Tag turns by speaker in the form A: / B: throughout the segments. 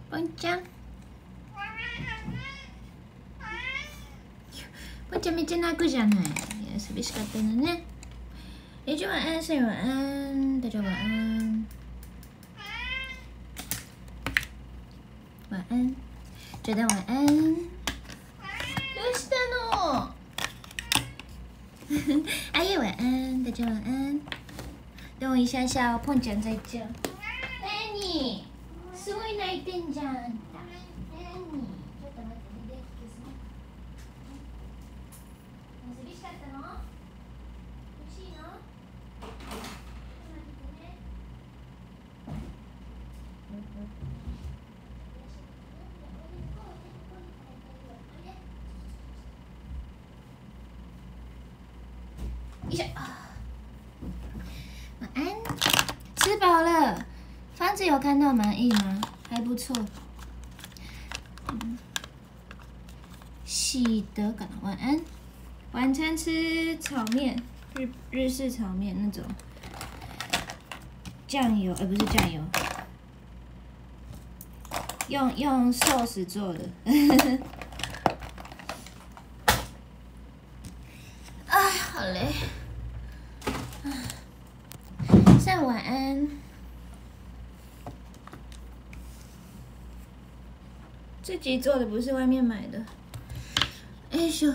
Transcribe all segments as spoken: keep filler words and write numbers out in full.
A: ポンちゃん。ポンちゃんめっちゃ泣くじゃない。いや、寂しかったのね。也就晚安，睡晚安，大家晚安。晚安，觉得晚安。どうしたの？阿叶晚安，大家晚安。等我一下下哦，碰讲在叫。哎你，すごい泣いてんじゃん。哎你，ちょっと待ってね。寂しかったの？欲しいの？一下，晚安，吃饱了。房子有看到满意吗？还不错。嗯，喜得感晚安。晚餐吃炒面，日日式炒面那种，酱油，呃，不是酱油，用用寿司做的。啊，好累。上晚安。自己做的，不是外面买的。哎呦。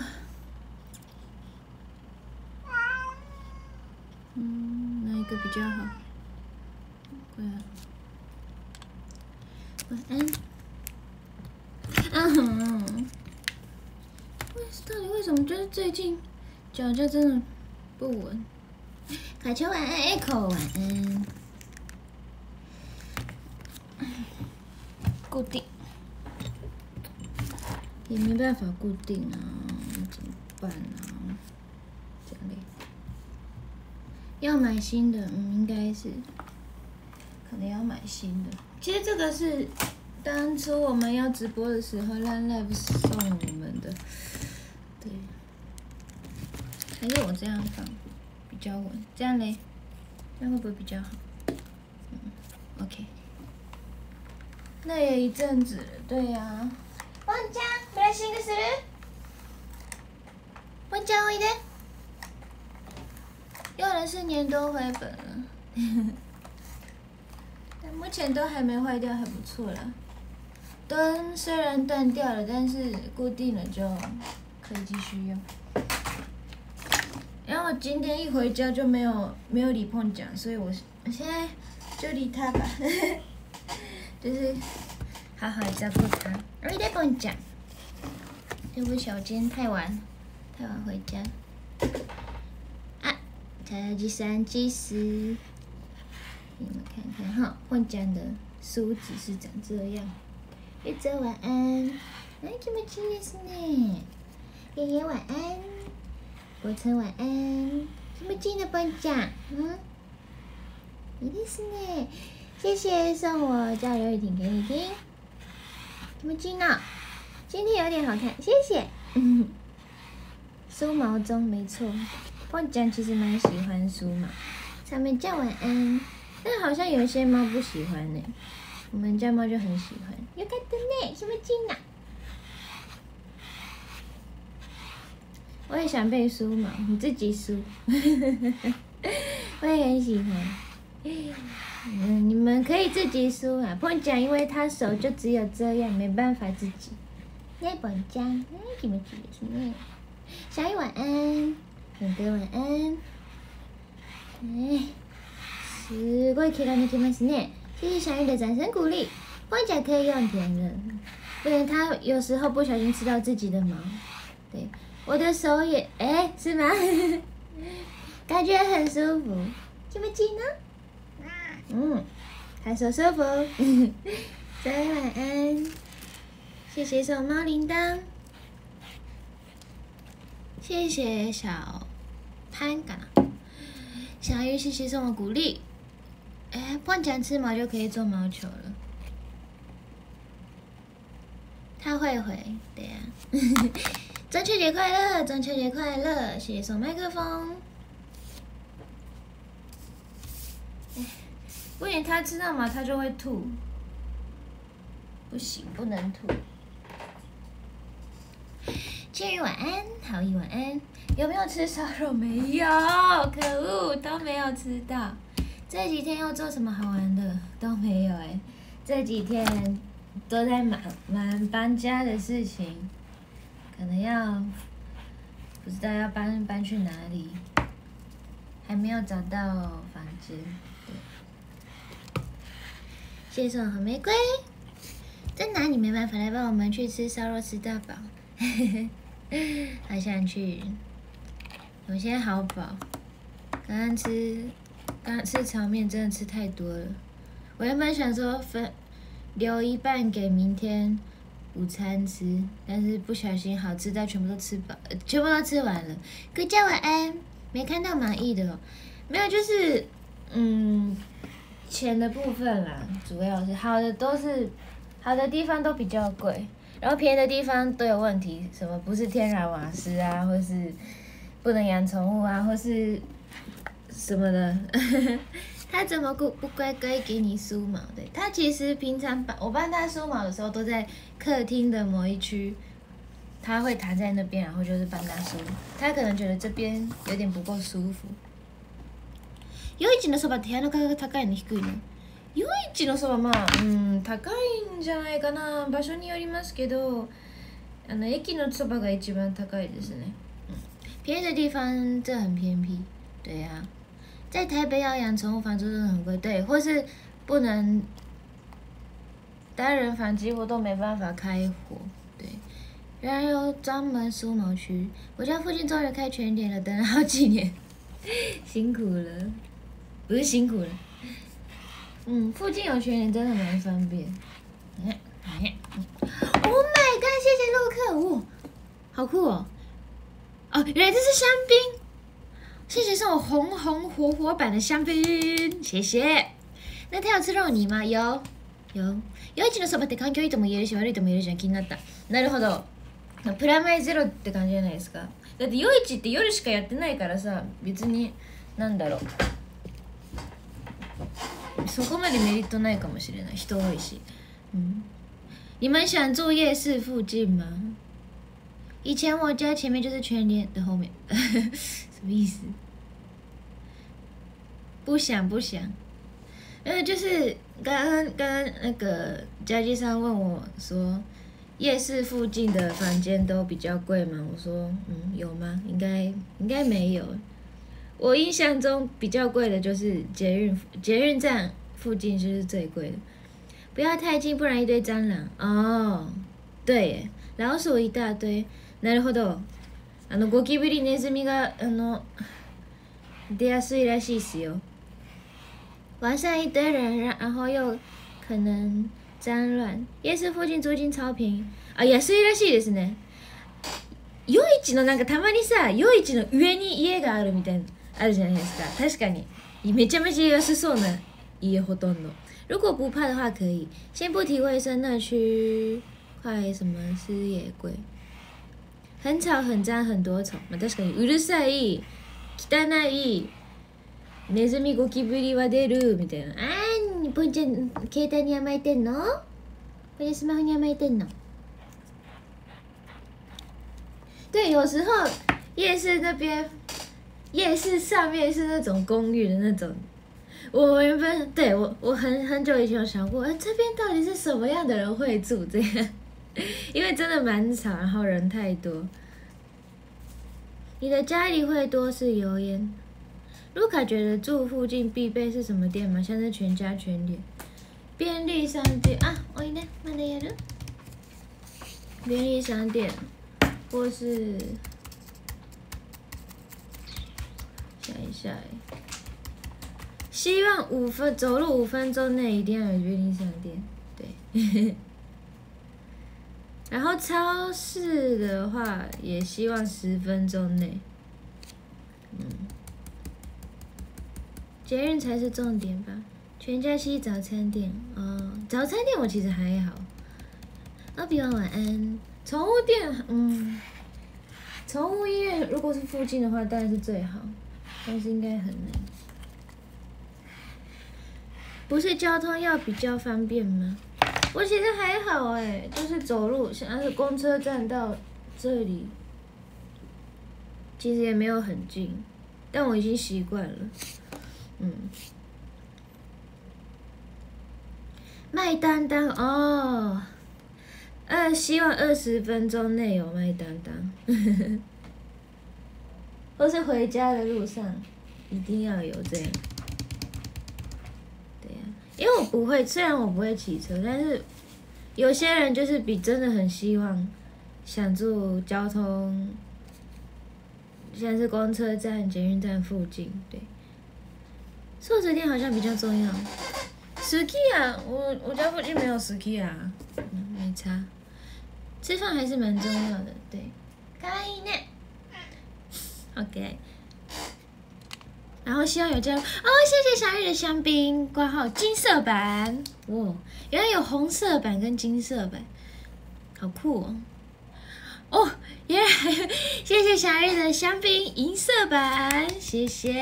A: 嗯，哪一个比较好？对啊。晚安。啊哼。为到底为什么就是最近脚就真的不稳？卡丘晚安 ，Echo 晚安。固定。也没办法固定啊，怎么办啊？这里要买新的，嗯，应该是，可能要买新的。其实这个是当初我们要直播的时候，让 Live 送我们的，对。还是我这样放比较稳，这样嘞，这样会不会比较好？嗯 ，OK。那也一阵子了，对呀、啊。ポンちゃん、ブラッシングする？ポンちゃんおいで。用了四年多回本了，但目前都还没坏掉，还不错啦。灯虽然断掉了，但是固定了就可以继续用。然后我今天一回家就没有没有理碰奖，所以我我现在就理他吧，就是好好照顾他。おいでポンちゃん。对不起，我今天太晚，太晚回家。啊，才计算计时。你们看看哈，碰奖的梳子是长这样。玉泽晚安，哎，这么亲ですね。爷爷晚安，国成晚安，这么近的碰奖，嗯，いいですね。谢谢送我叫刘雨婷给你听。这么近呢、啊，今天有点好看，谢谢。嗯，梳毛中没错，碰奖其实蛮喜欢梳毛，上面叫晚安，但好像有一些猫不喜欢呢。我们家猫就很喜欢。よかったね，什么近呢？我也想被梳毛，你自己梳。我也很喜欢。嗯，你们可以自己梳啊。碰奖因为他手就只有这样，没办法自己。ね、碰奖，嗯，気持ちいいですね。小雨晚安，本哥晚安。哎，すごい気が抜けますね。谢谢小雨的掌声鼓励。碰奖可以用舔的，不然他有时候不小心吃到自己的毛。对，我的手也，哎，是吗？感觉很舒服。気持ちいい呢？嗯，还说舒服。小雨晚安，谢谢送猫铃铛，谢谢小潘干嘛？小雨谢谢送我鼓励。哎，碰奖吃毛就可以做毛球了。他会回，对呀、啊。中秋节快乐，中秋节快乐！谢谢送麦克风。不然他吃到毛他就会吐。 不行，不能吐。千羽晚安，好意晚安。有没有吃烧肉？没有，可恶，都没有吃到。这几天要做什么好玩的都没有哎、欸，这几天都在忙忙搬家的事情，可能要不知道要搬搬去哪里，还没有找到房间。对，谢谢我红玫瑰，在哪里没办法来帮我们去吃烧肉吃到饱，好想去。我现在好饱，刚刚吃刚刚吃炒面真的吃太多了。我原本想说分留一半给明天午餐吃，但是不小心好吃到全部都吃饱，呃、全部都吃完了。各家晚安，没看到满意的、哦，没有，就是嗯钱的部分啦，主要是好的都是好的地方都比较贵，然后便宜的地方都有问题，什么不是天然瓦斯啊，或是不能养宠物啊，或是什么的。他怎么不不乖乖给你梳毛的？他其实平常帮我帮他梳毛的时候，都在客厅的某一区，他会躺在那边，然后就是帮他梳。他可能觉得这边有点不够舒服。夜市のそばって部屋の価格が高いの低いの？夜市のそばまあうん高いんじゃないかな。場所によりますけど、あの駅のそばが一番高いですね。嗯，便宜的地方这很偏僻，对呀、啊。在台北要养宠物房租真的很贵，对，或是不能单人房几乎都没办法开火，对。然后有专门梳毛区，我家附近终于开全点了，等了好几年，辛苦了，不是辛苦了，嗯，附近有全点真的蛮方便。你看，你看 ，Oh my god， 谢谢陆克，哇，好酷哦！哦，原来这是香槟。谢谢送我红红火火版的香槟，谢谢。那他有吃肉泥吗？有，有。夜市のそばって環境いいとも言えるし悪いとも言えるじゃん、気になった。なるほど。プラマイゼロって感じじゃないですか。だって夜市って夜しかやってないからさ、別になんだろう。そこまでメリットないかもしれない。人多いし。嗯。你们想住夜市附近吗？以前我家前面就是全联的后面，什么意思？不想不想，呃，就是刚刚刚刚那个家机上问我说，夜市附近的房间都比较贵吗？我说，嗯，有吗？应该应该没有。我印象中比较贵的就是捷运捷运站附近就是最贵的，不要太近，不然一堆蟑螂。哦，对耶，老鼠一大堆。なるほど。あのゴキブリネズミがあの出やすいらしいですよ。晚上一堆人，然后又可能脏乱。夜市附近租金超便宜。あ、安いらしいですね。夜市のなんかたまにさ、夜市の上に家があるみたいなあるじゃないですか。確かにめちゃめちゃ安そうな家ほとんど。如果不怕的话可以。先不提卫生那区块什么是也贵。很吵很脏很多虫。まあ、確かにうるさい、汚い、ネズミゴキブリは出るみたいな。あー、ポンちゃん携帯に甘えてんの？ポンちゃんスマホに甘えてんの？对，有时候夜市那边，夜市上面是那种公寓的那种。我原本对我我很很久以前有想过，这边到底是什么样的人会住这样？因为真的蛮吵，然后人太多。你的家里会多是油烟？卢卡觉得住附近必备是什么店吗？像是全家、全联、便利商店啊？おいで、まだやる？便利商店，或是想一下，希望五分走路五分钟内一定要有便利商店，对。然后超市的话，也希望十分钟内。嗯，捷运才是重点吧？全家西早餐店哦，早餐店我其实还好。阿比王晚安。宠物店，嗯，宠物医院如果是附近的话，当然是最好，但是应该很难。不是交通要比较方便吗？ 我其实还好哎，就是走路，像是公车站到这里，其实也没有很近，但我已经习惯了。嗯，麦当当哦，呃，希望二十分钟内有麦当当，或是回家的路上一定要有这样。对呀、啊，因为我不会，虽然我不会骑车，但是有些人就是比真的很希望想住交通，像是公车站、捷运站附近，对。素食店好像比较重要。好き啊，我我家附近没有好き啊，嗯，没差。吃饭还是蛮重要的，对。可愛いね。OK。然后希望有这样哦，谢谢小玉的香槟，挂号金色版，哇，原来有红色版跟金色版，好酷哦！哦，原来还有，谢谢小玉的香槟银色版，谢谢。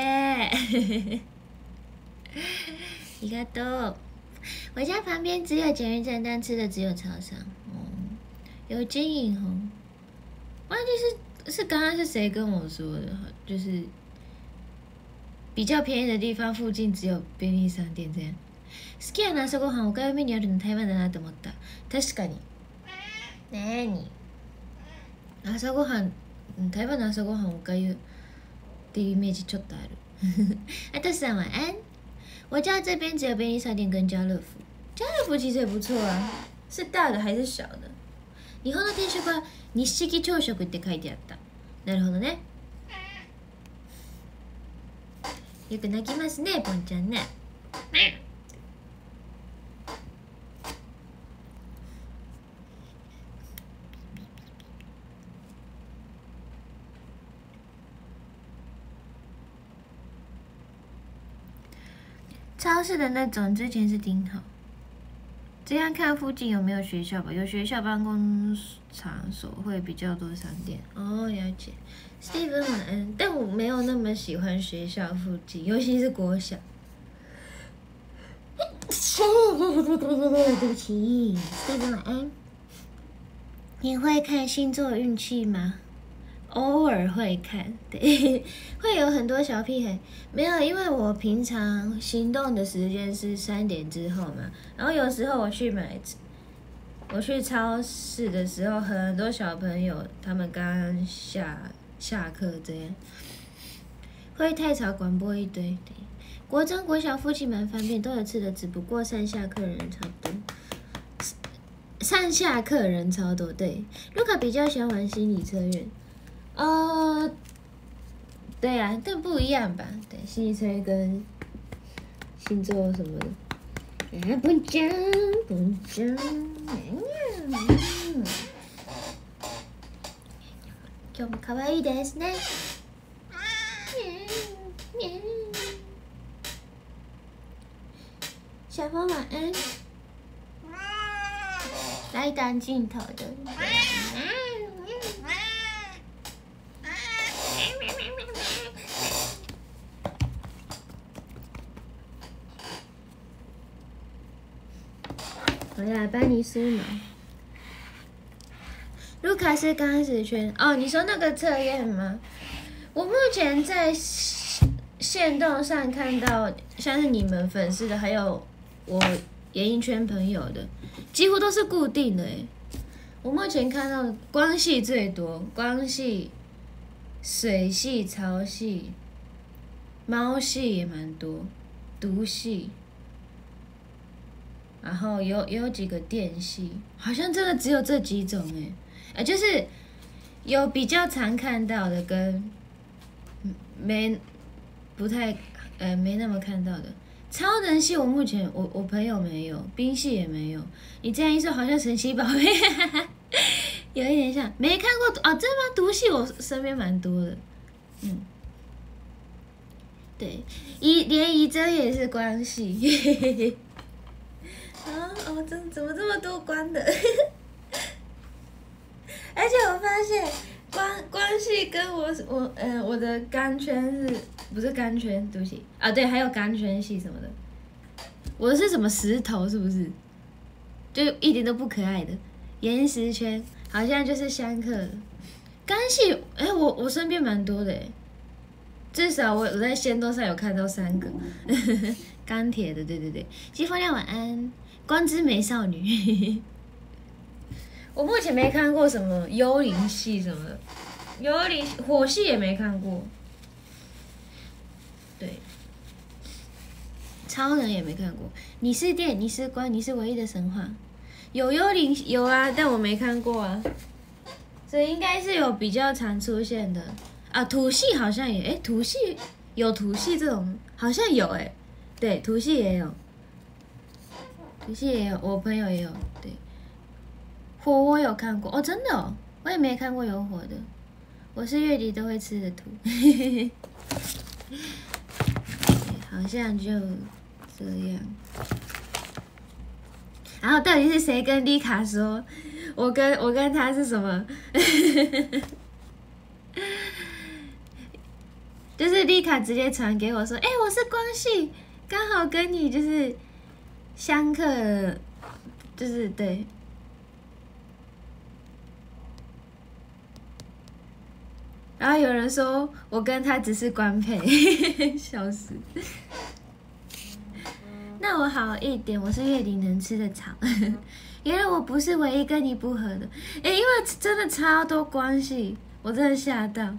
A: 一个都，我家旁边只有捷运站，但吃的只有超商。哦，有金银红，忘记是是刚刚是谁跟我说的，就是比较便宜的地方附近只有便利商店这样。好きな朝ごはんおかゆメニューあるの台湾だなと思った。確かに。なに？朝ごはん、台湾の朝ごはんおかゆっていうイメージちょっとある。あとさん晚安。我家这边只有便利商店跟家乐福，家乐福其实也不错啊，是大的还是小的？日本の定食は日式朝食って書いてあった。なるほどね。よく泣きますね、ポンちゃんね。超市的那种之前是挺好，这样看附近有没有学校吧，有学校办公场所会比较多商店。哦，了解。Steven 晚安，但我没有那么喜欢学校附近，尤其是国小。对不起 ，Steven 晚安。你会看星座运气吗？偶尔会看，对，会有很多小屁孩。没有，因为我平常行动的时间是三点之后嘛，然后有时候我去买，我去超市的时候，很多小朋友他们刚下下课这样，会太吵，广播一堆。对，国中、国小附近蛮方便，都有吃的，只不过上下课人超多。上下课人超多，对。卢卡比较喜欢玩心理测验。哦，对啊，但不一样吧？对，心理测验跟星座什么的。啊，不讲不讲。今日も可愛いですね。小猫晚安。来当镜头的。我来帮你梳毛。卢卡斯刚开圈哦，你说那个测验吗？我目前在线动上看到，像是你们粉丝的，还有我演艺圈朋友的，几乎都是固定的诶。我目前看到光系最多，光系、水系、潮系、猫系也蛮多，毒系。然后有有几个电系，好像真的只有这几种哎，呃，就是有比较常看到的跟没不太呃没那么看到的。超能系我目前我我朋友没有，冰系也没有。你这样一说，好像神奇宝贝，有一点像，没看过哦，真的吗？毒系我身边蛮多的，嗯，对，一连仪真也是光系。啊哦，怎怎么这么多光的？而且我发现光光系跟我我呃我的钢圈是不是钢圈？对不起啊，对，还有钢圈系什么的。我的是什么石头？是不是？ 就一点都不可爱的。岩石圈好像就是相克的。钢系，哎、欸，我我身边蛮多的哎，至少我我在仙豆上有看到三个。钢铁的，对对对。季风亮晚安，光之美少女。我目前没看过什么幽灵系什么的，幽灵火系也没看过。对。超人也没看过，你是电，你是光，你是唯一的神话。有幽灵有啊，但我没看过啊。所以应该是有比较常出现的啊。土系好像也，哎、欸，土系有土系这种，好像有哎、欸，对，土系也有，土系也有，我朋友也有，对。火我有看过哦，真的哦，我也没看过有火的。我是月底都会吃的土。好像就这样。然后到底是谁跟丽卡说，我跟我跟他是什么？就是丽卡直接传给我说，哎、欸，我是光系，刚好跟你就是相克，就是对。然后有人说我跟他只是官配，笑死。那我好一点，我是月底能吃的草。原来我不是唯一跟你不合的，哎、欸，因为真的超多关系，我真的吓到。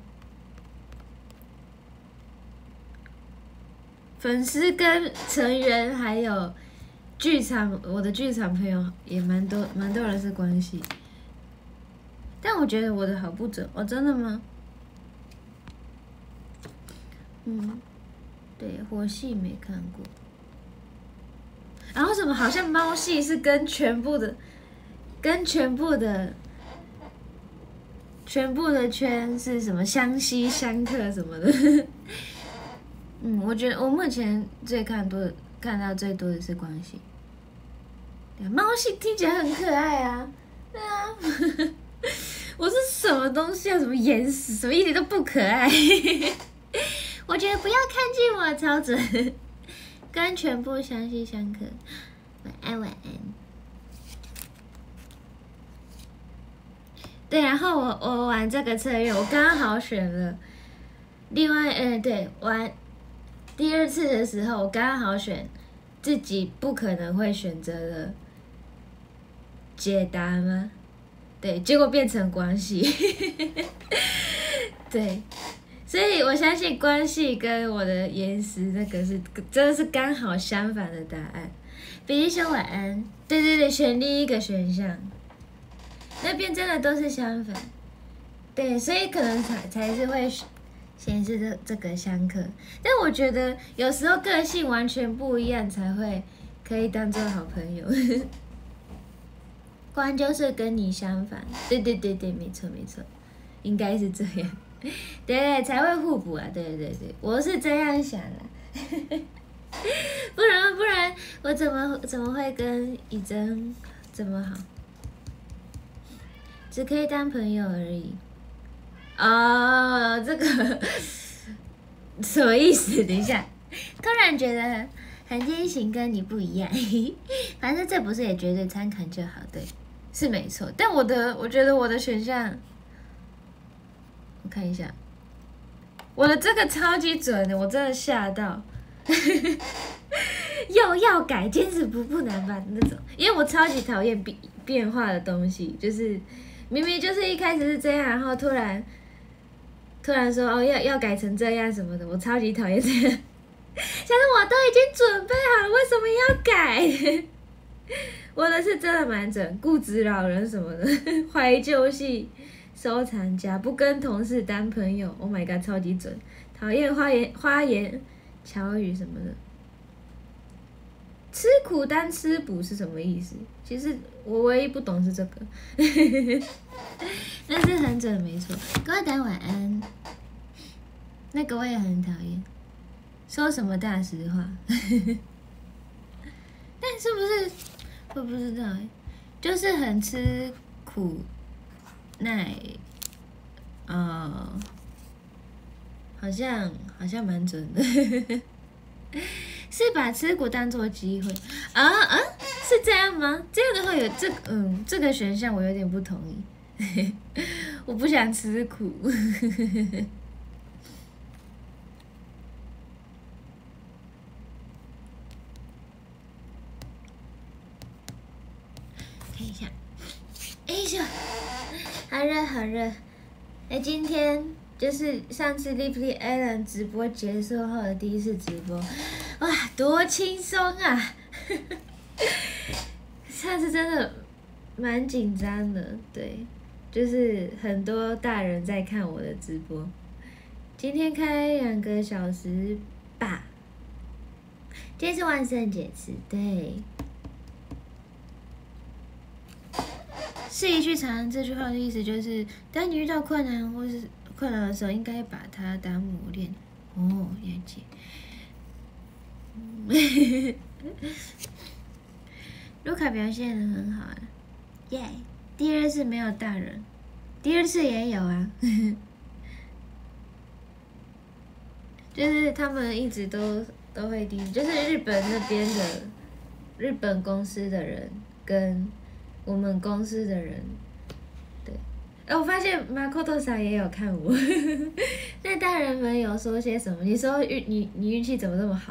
A: 粉丝跟成员还有剧场，我的剧场朋友也蛮多，蛮多人是关系。但我觉得我的好不准，哦，真的吗？嗯，对，火系没看过。然后什么好像猫系是跟全部的，跟全部的，全部的圈是什么相吸相克什么的。嗯，我觉得我目前最看多的看到最多的是关系。猫系听起来很可爱啊，对啊。我是什么东西啊？什么岩石？什么一点都不可爱。我觉得不要看近我，超准。跟全部相吸相克，晚安晚安。对，然后我我玩这个策略，我刚好选了。另外，嗯，对，玩第二次的时候，我刚好选自己不可能会选择的解答吗？对，结果变成关系。对。所以我相信关系跟我的岩石那个是真的是刚好相反的答案。比利兄晚安，对对对，选第一个选项，那边真的都是相反，对，所以可能才才是会显示这这个相克。但我觉得有时候个性完全不一样才会可以当做好朋友。关就是跟你相反，对对对对，没错没错，应该是这样。对对，才会互补啊！对对对，我是这样想的。不然不然，我怎么怎么会跟以真这么好？只可以当朋友而已。哦，这个什么意思？等一下，突然觉得很天行跟你不一样。反正这不是也绝对参考就好，对，是没错。但我的，我觉得我的选项。我看一下，我的这个超级准的，我真的吓到。又要改，坚持不不难吧那种，因为我超级讨厌变变化的东西，就是明明就是一开始是这样，然后突然突然说哦要要改成这样什么的，我超级讨厌这样。想说我都已经准备好了，为什么要改？我的是真的蛮准，固执老人什么的，怀旧系。收藏家不跟同事当朋友 ，Oh my god， 超级准！讨厌花言花言巧语什么的。吃苦当吃补是什么意思？其实我唯一不懂是这个。但是很准，没错。各位大家晚安。那个我也很讨厌，说什么大实话。但是不是我不知道，就是很吃苦。耐，呃，好像好像蛮准的，是把吃苦当做机会啊啊？ 是这样吗？这样的话有这嗯这个选项我有点不同意，我不想吃苦。看一下，哎呀，好热好热！哎，今天就是上次 Lively Allen 直播结束后的第一次直播，哇，多轻松啊！上次真的蛮紧张的，对，就是很多大人在看我的直播。今天开两个小时吧，今天是万圣节吃，对。试一句长，这句话的意思就是，当你遇到困难或是困难的时候，应该把它当磨练。哦，了解。卢卡表现得很好啊，耶、yeah ！第二次没有大人，第二次也有啊，就是他们一直都都会第一，就是日本那边的日本公司的人跟我们公司的人，对，哎，我发现马可多桑也有看我，那大人们有说些什么？你说运你你运气怎么这么好？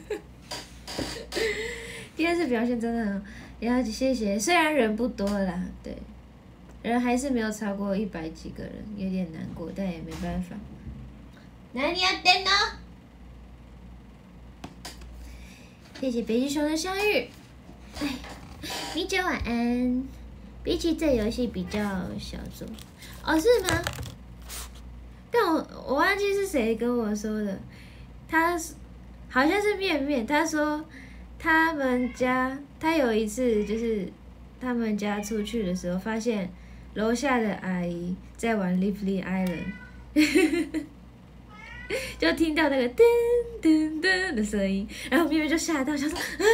A: 第二次表现真的很好，也要谢谢，虽然人不多啦，对，人还是没有超过一百几个人，有点难过，但也没办法。何やってんの？谢谢北极熊的相遇。哎，米酒晚安。比起这游戏比较小众，哦是吗？但我我忘记是谁跟我说的，他好像是面面，他说他们家他有一次就是他们家出去的时候，发现楼下的阿姨在玩 Lively Island。就听到那个噔噔噔的声音，然后咪咪就吓到，想说，啊，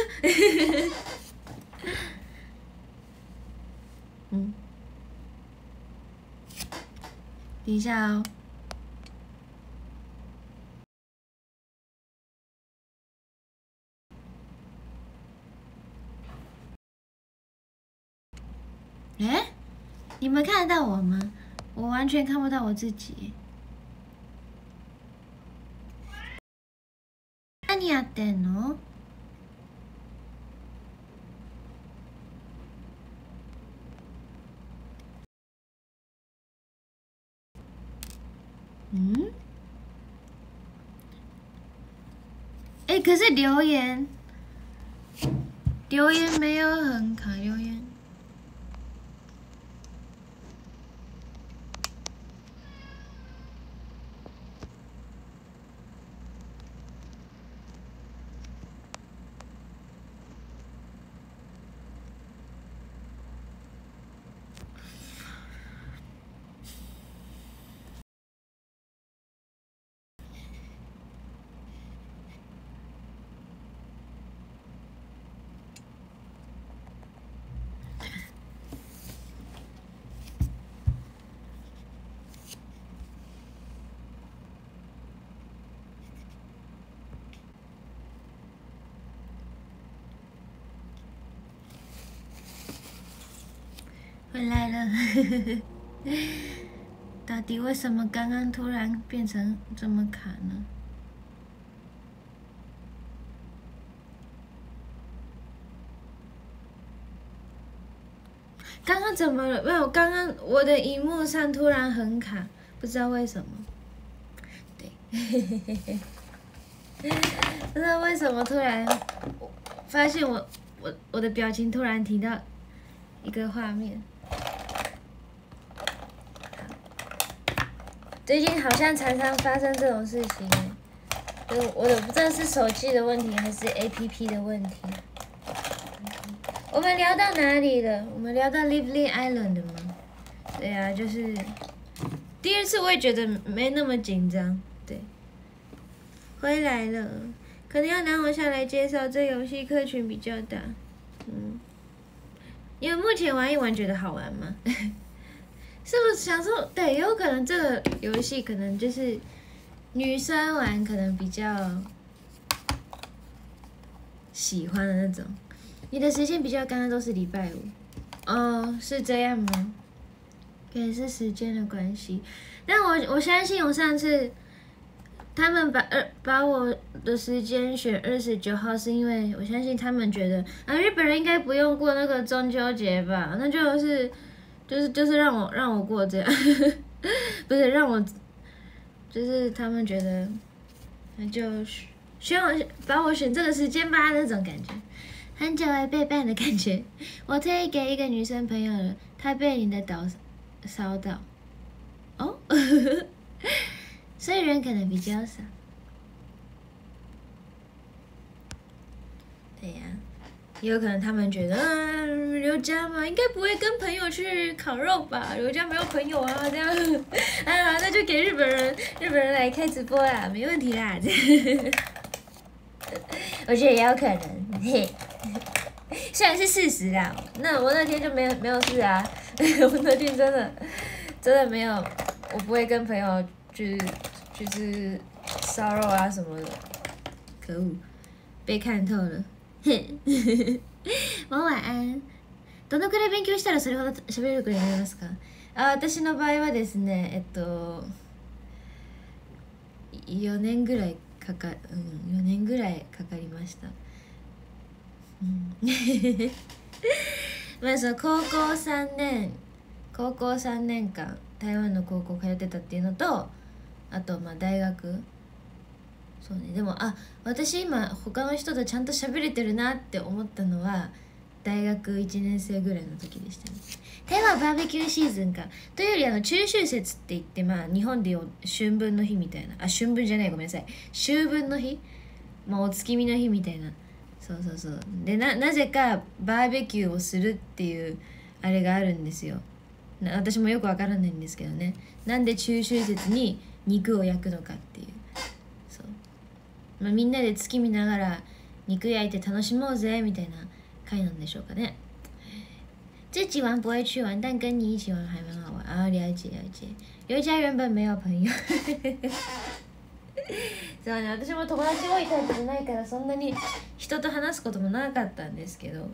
A: 嗯，等一下哦，哎，你们看得到我吗？我完全看不到我自己。何やってんの？嗯？哎、欸，可是留言留言没有很卡，留言。回来了，到底为什么刚刚突然变成这么卡呢？刚刚怎么了？没有，刚刚我的荧幕上突然很卡，不知道为什么。对，不知道为什么突然发现我我我的表情突然停到一个画面。最近好像常常发生这种事情，我我也不知道是手机的问题还是 A P P 的问题。我们聊到哪里了？我们聊到 Lively Island 的吗？对啊，就是第二次我也觉得没那么紧张。对，回来了，可能要拿我下来介绍这游戏客群比较大。嗯，你们目前玩一玩觉得好玩吗？是不是想说，对，有可能这个游戏可能就是女生玩可能比较喜欢的那种。 你的时间比较刚刚都是礼拜五，哦，是这样吗？也是时间的关系，但我我相信我上次他们把二把我的时间选二十九号，是因为我相信他们觉得啊，日本人应该不用过那个中秋节吧？那就是就是就是让我让我过这样，不是让我，就是他们觉得那就选我把我选这个时间吧那种感觉。很久没背叛的感觉，我推给一个女生朋友了，她被你的岛烧到，哦，所以人可能比较少。对呀、啊，也有可能他们觉得，嗯，刘家嘛，应该不会跟朋友去烤肉吧？刘家没有朋友啊，这样，啊，那就给日本人，日本人来开直播啦，没问题啦。我觉得也有可能，嘿。虽然是事实啦，那我那天就没有没有事啊，我那天真的真的没有，我不会跟朋友去就是烧肉啊什么的，可恶，被看透了。もう晚安。どのくらい勉強したらそれほど喋れるくらいになりますか？あ、私の場合はですね、えっとよねんぐらいかか、うん、よねんぐらいかかりました。うん、まあその高校さんねん高校さんねんかん台湾の高校通ってたっていうのと、あとまあ大学、そうね、でもあ私今他の人とちゃんと喋れてるなって思ったのは大学いちねん生ぐらいの時でしたね。台湾バーベキューシーズンかというよりあの中秋節って言って、まあ日本でいう春分の日みたいな、あ春分じゃないごめんなさい秋分の日、まあお月見の日みたいな、そうそうそうで な, なぜかバーベキューをするっていうあれがあるんですよ。な私もよくわからないんですけどね、なんで中秋節に肉を焼くのかっていう、そう、まあ、みんなで月見ながら肉焼いて楽しもうぜみたいな回なんでしょうかね。自己玩不会去玩，但跟你一起玩还蛮好玩啊！了解了解。刘家原本没有朋友。そうね、私も友達多いタイプじゃないからそんなに人と話すこともなかったんですけど、うん、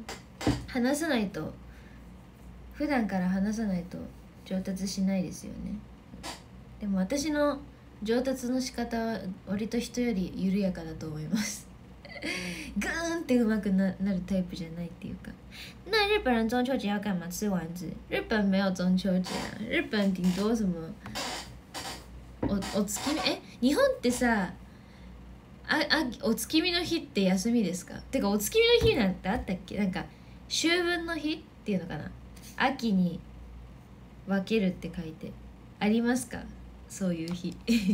A: 話さないと普段から話さないと上達しないですよね。でも私の上達の仕方は割と人より緩やかだと思います。グーンって上手く な, なるタイプじゃないっていうか。那日本人中秋节要干嘛？吃丸子。日本没有中秋节啊，日本顶多什么お, お月見、え日本ってさああお月見の日って休みですか？てかお月見の日なんてあったっけ？なんか秋分の日っていうのかな、秋に分けるって書いてありますか？そういう日。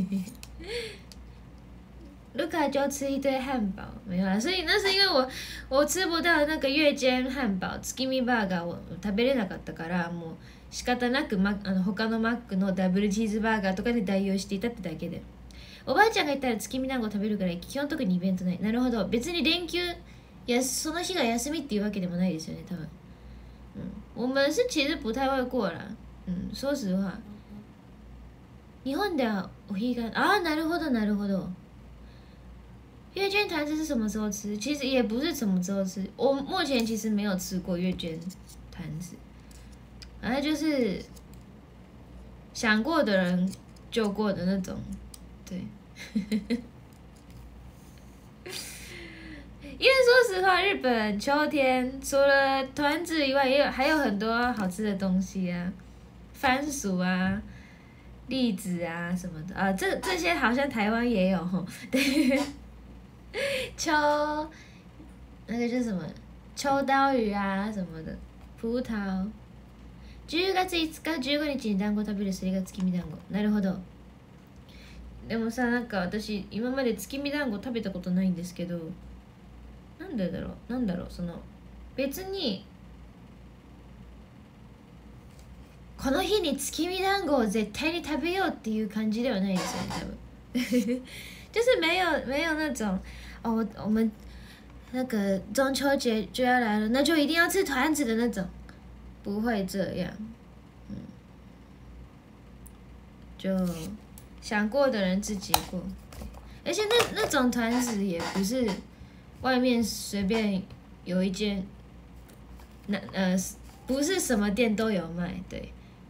A: 卢卡就吃一堆汉堡，没有啦，所以那是因为我我吃不到那个月见汉堡、月見バーガーを食べれなかったから、もう仕方なくマあの他のマックのダブルチーズバーガーとかで代用していたってだけで、おばあちゃんがいたら月見団子食べるから基本特にイベントない。なるほど、別に連休やその日が休みっていうわけでもないですよね、多分。嗯，我们是其实不太会过啦。嗯，说实话，日本ではお彼岸、あ、なるほどなるほど。月见团子是什么时候吃？其实也不是什么时候吃，我目前其实没有吃过月见团子，反正就是想过的人就过的那种，对。因为说实话，日本秋天除了团子以外，也有还有很多好吃的东西啊，番薯啊、栗子啊什么的啊，这这些好像台湾也有吼，对。秋那个叫什么秋刀鱼啊什么的，葡萄。じゅうがついつかじゅうごにちに団子食べる、それが月見団子。なるほど。でもさ、なんか私今まで月見団子食べたことないんですけど、なんでだろうなんだろうその別にこの日に月見団子を絶対に食べようっていう感じではないですよね、多分。就是没有没有那种哦，我我们那个中秋节就要来了，那就一定要吃团子的那种，不会这样，嗯，就想过的人自己过，而且那那种团子也不是外面随便有一间，那呃不是什么店都有卖，对。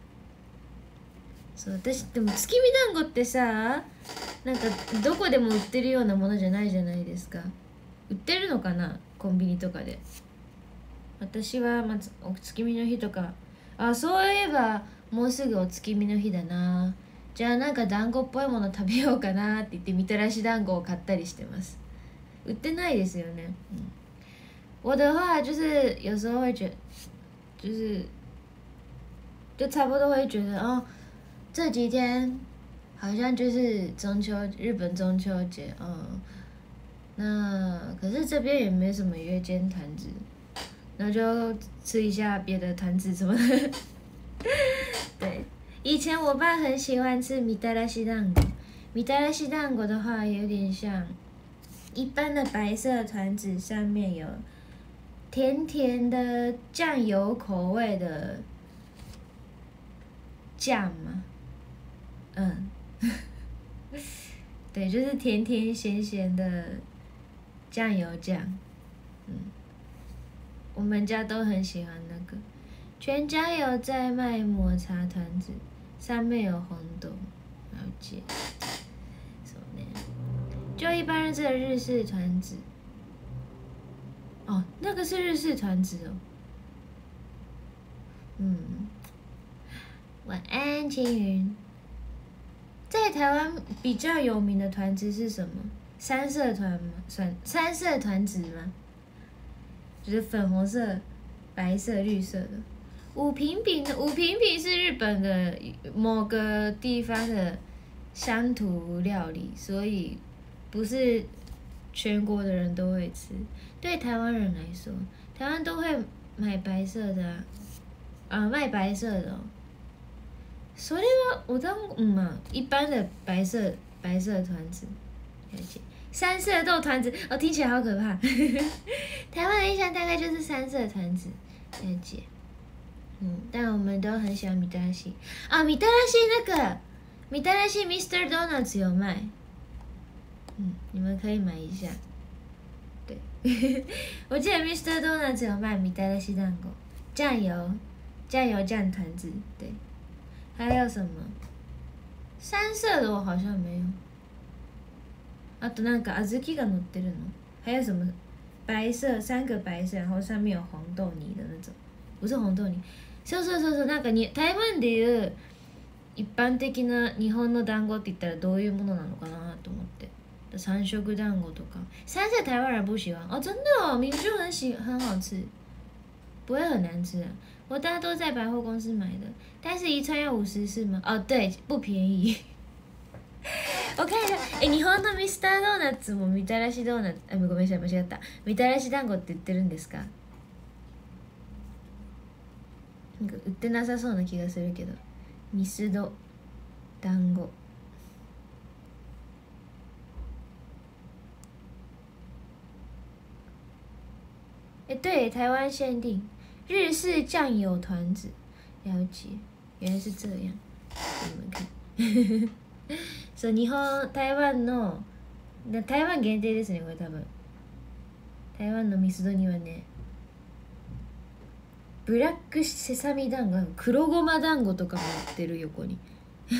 A: そう私でも月見団子ってさ、なんかどこでも売ってるようなものじゃないじゃないですか。売ってるのかな、コンビニとかで。私はまずお月見の日とか、あ、そういえばもうすぐお月見の日だな、じゃあなんか団子っぽいもの食べようかなって言ってみたらし団子を買ったりしてます。売ってないですよね。嗯，我的话就是有时候会觉得，就是就差不多会觉得哦，这几天好像就是中秋，日本中秋节，嗯，那可是这边也没什么约间团子，那就吃一下别的团子什么的。对，以前我爸很喜欢吃米达拉西蛋糕，米达拉西蛋糕的话有点像一般的白色团子，上面有甜甜的酱油口味的酱嘛，嗯，对，就是甜甜咸咸的酱油酱，嗯，我们家都很喜欢那个。全家有在卖抹茶团子，上面有红豆，了解。そうね。就一般这个日式团子。哦，那个是日式团子哦。嗯。晚安，青云。在台湾比较有名的团子是什么？三色团吗？算三色团子吗？就是粉红色、白色、绿色的。五平饼的五平饼是日本的某个地方的乡土料理，所以不是全国的人都会吃。对台湾人来说，台湾都会买白色的啊，啊卖白色的哦。それはお団子，嗯嘛，一般的白色白色团子，了解。三色豆团子，哦，听起来好可怕。台湾的印象大概就是三色团子，了解。嗯，但我们都很喜欢米达拉西啊，米达拉西那个米达拉西 Mister Donuts 有卖，嗯，你们可以买一下。对，我记得 Mister Donuts 有卖米达拉西蛋糕，酱油酱油酱团子，对。还有什么？三色的我好像没有。あとなんか小豆が乗ってるの？还有什么？白色三个白色，然后上面有红豆泥的那种，不是红豆泥。そうそうそうそう、なんかに台湾でいう一般的な日本の団子って言ったらどういうものなのかなと思って。三色団子とか，三色台湾人不喜欢哦，真的哦，明明就很喜很好吃，不会很难吃啊。我大家都在百货公司买的，但是一串要五十是吗？哦，对，不便宜。我看一下，え、日本のミスタードーナツもみたらしドーナツ、あ、ごめんなさい、間違った。みたらし団子って言ってるんですか？なんか売ってなさそうな気がするけど。ミスド団子。哎，对，台湾限定日式酱油团子，了解，原来是这样，给你们看。そう、日本台湾の台湾限定ですね、これ多分。台湾のミスドにはね、ブラックセサミ団子、黒ごま団子とかも売ってる横に。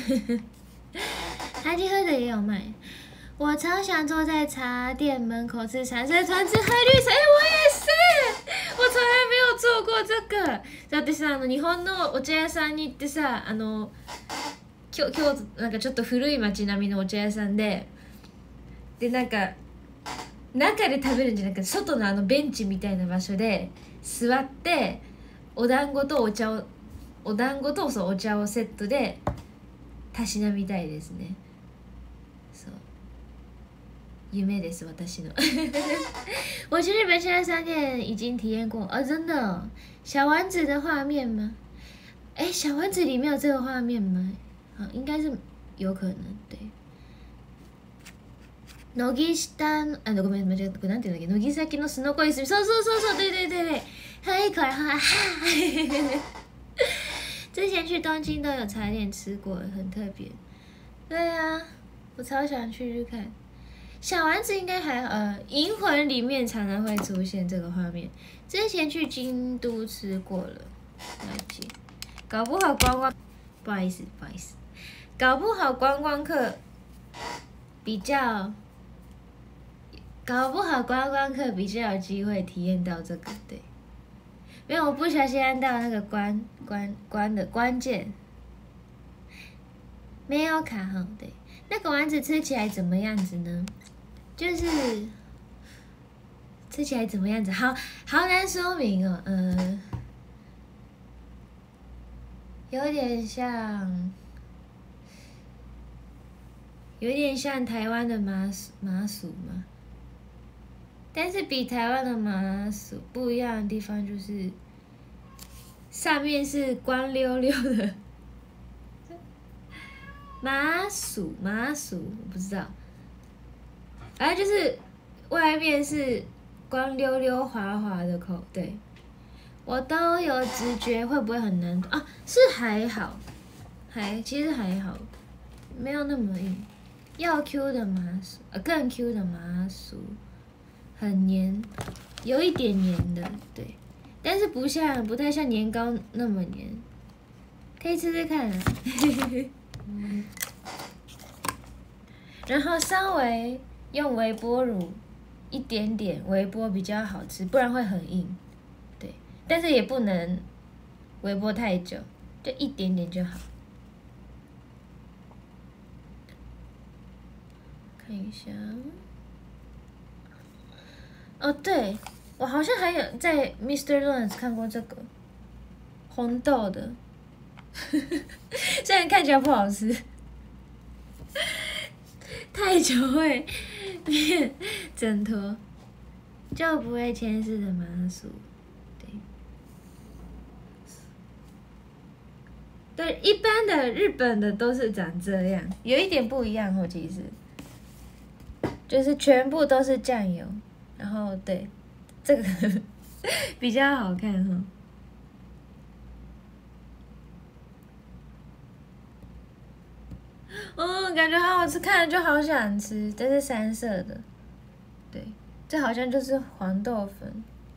A: 茶几喝的也有卖。我超想坐在茶店门口吃橙色团子和绿色，哎，我也是，我从来没有做过这个。だってさ、あの日本のお茶屋さんに行ってさ、あの京京都なんかちょっと古い町並みのお茶屋さんで、でなんか中で食べるんじゃなくて外のあのベンチみたいな場所で座ってお団子とお茶をお団子とそうお茶をセットでたしなみたいですね。そう。夢です私の。我去日本现在商店已经体验过哦，真的哦，小丸子的画面吗？哎，小丸子里面有这个画面吗？好，应该是有可能对。乃木下のあのごめん間違った、これなんていうんだっけ、乃木崎のすのこいすみ、そうそうそうそう对对对对，喝一口然后哈。之前去东京都有茶店吃过，很特别。对啊，我超想去去看。 小丸子应该还呃，银魂里面常常会出现这个画面。之前去京都吃过了，了解。搞不好观光，不好意思，不好意思，搞不好观光客比较，搞不好观光客比较有机会体验到这个，对。没有，我不小心按到那个关关关的关键，没有卡哈，对。那个丸子吃起来怎么样子呢？就是吃起来怎么样子？好好难说明哦，嗯。有点像，有点像台湾的麻薯麻薯嘛，但是比台湾的麻薯不一样的地方就是，上面是光溜溜的麻薯麻薯，我不知道，反正就是外面是光溜溜滑滑的口，对。我都有直觉，会不会很难啊？是还好，还其实还好，没有那么硬。要 Q 的麻薯，呃，更 Q 的麻薯，很黏，有一点黏的，对，但是不像，不太像年糕那么黏，可以吃吃看啊。然后稍微用微波炉一点点微波比较好吃，不然会很硬。但是也不能微波太久，就一点点就好。看一下，哦，对，我好像还有在 Mister Lawrence 看过这个红豆的，虽然看起来不好吃，太久会变挣脱，就不会牵丝的麻薯。对，一般的日本的都是长这样，有一点不一样哦，其实，就是全部都是酱油，然后对，这个比较好看哈。嗯，感觉好好吃，看了就好想吃。这是三色的，对，这好像就是黄豆粉。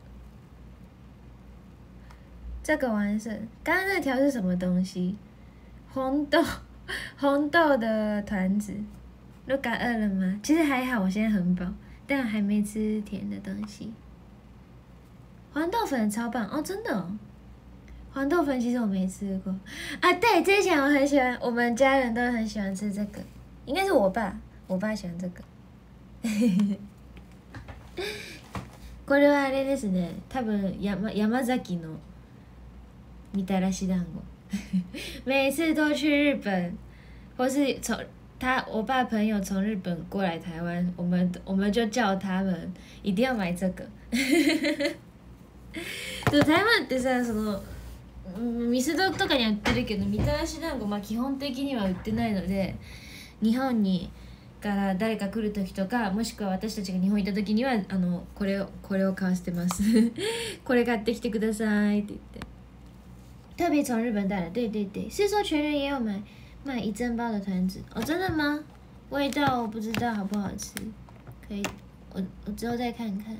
A: 这个完胜，刚刚那条是什么东西？红豆，红豆的团子。都感饿了吗？其实还好，我现在很饱，但还没吃甜的东西。黄豆粉超棒哦，真的哦。黄豆粉其实我没吃过啊，对，之前我很喜欢，我们家人都很喜欢吃这个，应该是我爸，我爸喜欢这个。これはあれですね。多分山山崎のみたらし団子。每次都去日本，或是从他我爸朋友从日本过来台湾，我们我们就叫他们一定要买这个。で台湾ってさ、その店とかには売ってるけど、みたらし団子まあ基本的には売ってないので、日本にから誰か来る時とか、もしくは私たちが日本行った時にはあのこれをこれを買わせてます。これ買ってきてくださいって言って。特别从日本带来，对对对，是说全人也有买卖一整包的团子哦，真的吗？味道我不知道好不好吃，可以，我我之后再看看。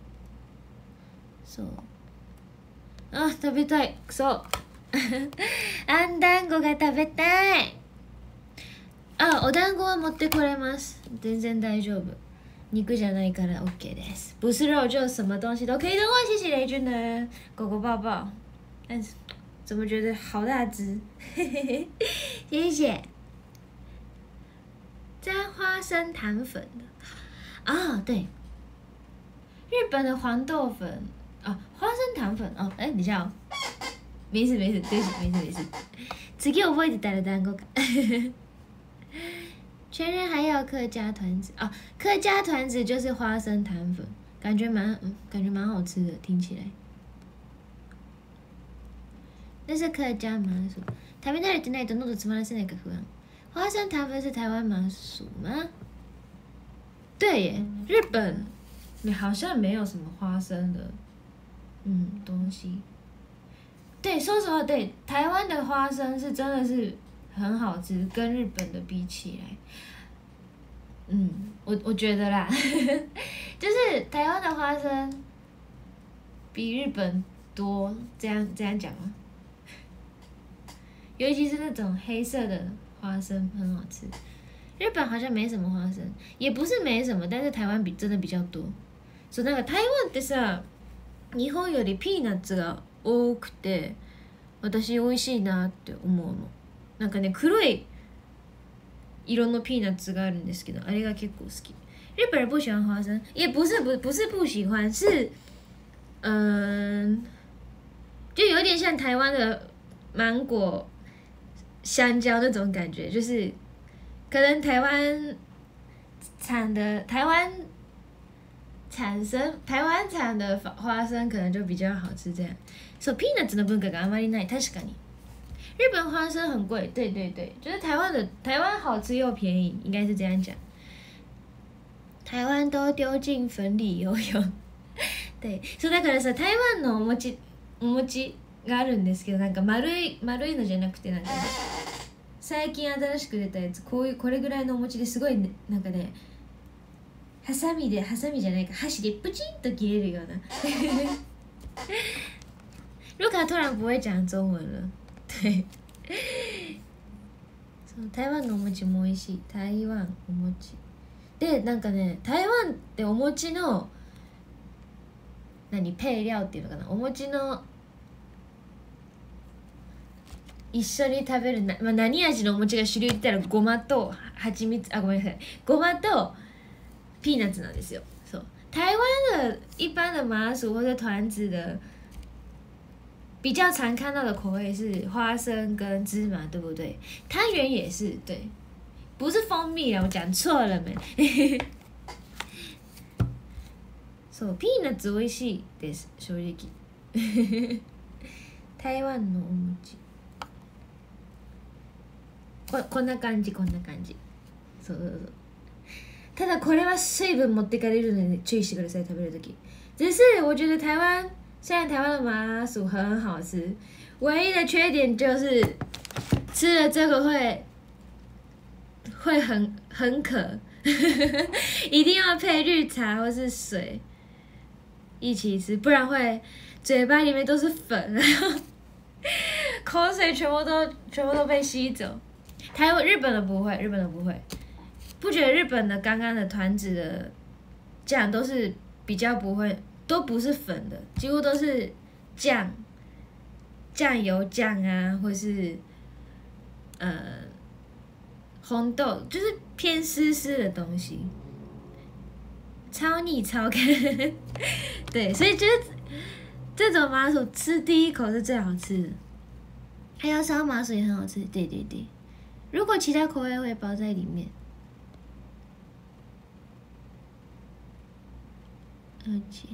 A: そう。あ、食べたい。そう。あん団子が食べたい。あ、お団子は持ってこれます。全然大丈夫。肉じゃないから OK です。不是肉就什么东西都可以的话，谢谢雷军的狗狗抱抱。但是怎么觉得好大只？谢谢。沾花生糖粉的啊，对，日本的黄豆粉啊，花生糖粉哦，哎，等一下哦，没事没事，对不起，没事没事。次覚えてたら団子か。全人还要客家团子啊，客家团子就是花生糖粉，感觉蛮嗯，感觉蛮好吃的，听起来。那是客家麻薯，食べ慣れてないと喉詰まらせないか不安。花生糖粉是台湾麻薯吗？对耶，日本好像没有什么花生的，嗯，东西。对，说实话，对台湾的花生是真的是很好吃，跟日本的比起来。 嗯，我我觉得啦，就是台湾的花生比日本多，这样这样讲吗？尤其是那种黑色的花生很好吃。日本好像没什么花生，也不是没什么，但是台湾比真的比较多。そうなんか台湾ってさ、日本よりピーナッツが多くて、私美味しいなって思うの。なんかね、黒い色のピーナッツがあるんですけど、あれが結構好き。日本人不喜欢花生，也不是不不是不喜欢，是嗯，就有点像台湾的芒果、香蕉那种感觉，就是可能台湾产的台湾产生台湾产的花生可能就比较好吃，这样。そうピーナッツの文化があまりない。確かに。日本花生很贵，对对对，就是台湾的台湾好吃又便宜，应该是这样讲。台湾都丢进粉里游泳。对、そうだからさ、台湾のお餅お餅があるんですけど、なんか丸い丸いのじゃなくて、なんかね、最近新しく出たやつ、こういうこれぐらいのお餅ですごい、ね、なんかね、ハサミでハサミじゃないか箸でプチンと切れるような。卢卡突然不会讲中文了。对。そう台湾のお餅も美味しい。台湾お餅で、なんかね、台湾ってお餅の何配料っていうのかな、お餅の一緒に食べるな、まあ、何味のお餅が主流って言ったらごまと蜂蜜、あ、ごめんなさい、ごまとピーナッツなんですよ。そう台湾的一般的麻薯或者团子的比较常看到的口味是花生跟芝麻，对不对？汤圆也是，对，不是蜂蜜啊，我讲错了没？そう、ピーナッツ美味しいです、正直。台湾のお餅。ここんな感じ、こんな感じ。そうそうそう。ただこれは水分持ってかれるので注意してください、食べるとき。只是我觉得台湾。虽然台湾的麻辣薯很好吃，唯一的缺点就是吃了这个会会很很渴，一定要配绿茶或是水一起吃，不然会嘴巴里面都是粉，然后口水全部都全部都被吸走。台湾日本的不会，日本的不会，不觉得日本的刚刚的团子的酱都是比较不会。都不是粉的，几乎都是酱、酱油酱啊，或是呃红豆，就是偏湿湿的东西，超腻超干。对，所以觉得这种麻薯吃第一口是最好吃的，还有烧麻薯也很好吃。对对对，如果其他口味会包在里面。而且。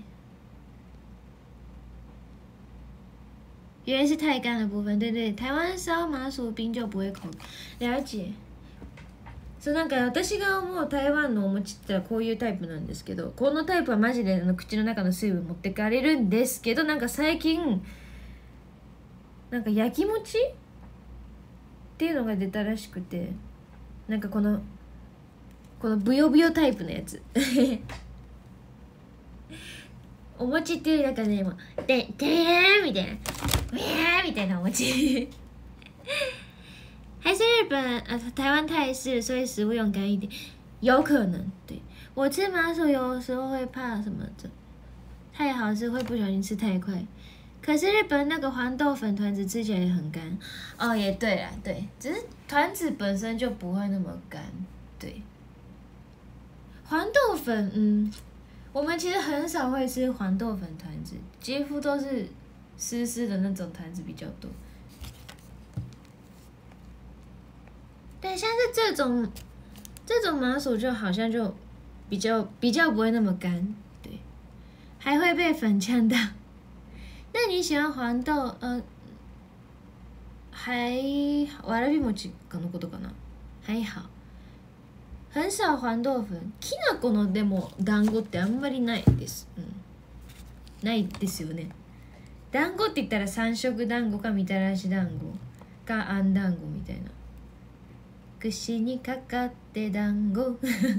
A: 原来是太干的部分，对对，台湾烧麻薯冰就不会口了解。そうなんか私が思う台湾のお餅ってこういうタイプなんですけど、このタイプはマジであの口の中の水分持ってかれるんですけど、なんか最近なんか焼き餅っていうのが出たらしくて、なんかこのこのブヨブヨタイプのやつ。お餅っていうなんかね、もうででーみたいな。哇みたいなお餅。还是日本呃台湾泰式，所以食物用干一点，有可能。对，我吃麻薯有时候会怕什么的，太好吃会不小心吃太快。可是日本那个黄豆粉团子吃起来也很干。哦，也对啦，对，只是团子本身就不会那么干。对，黄豆粉，嗯，我们其实很少会吃黄豆粉团子，几乎都是。湿湿的那种团子比较多，对，像是这种这种麻薯就好像就比较比较不会那么干，对，还会被粉呛到。那你喜欢黄豆？呃，还わらび餅のことかな？还好，很少黄豆粉。きなこのでも団子ってあんまりないです。うん、ないですよね。団子って言ったら三色団子かみたらし団子かあん団子みたいな。 串にかかって団子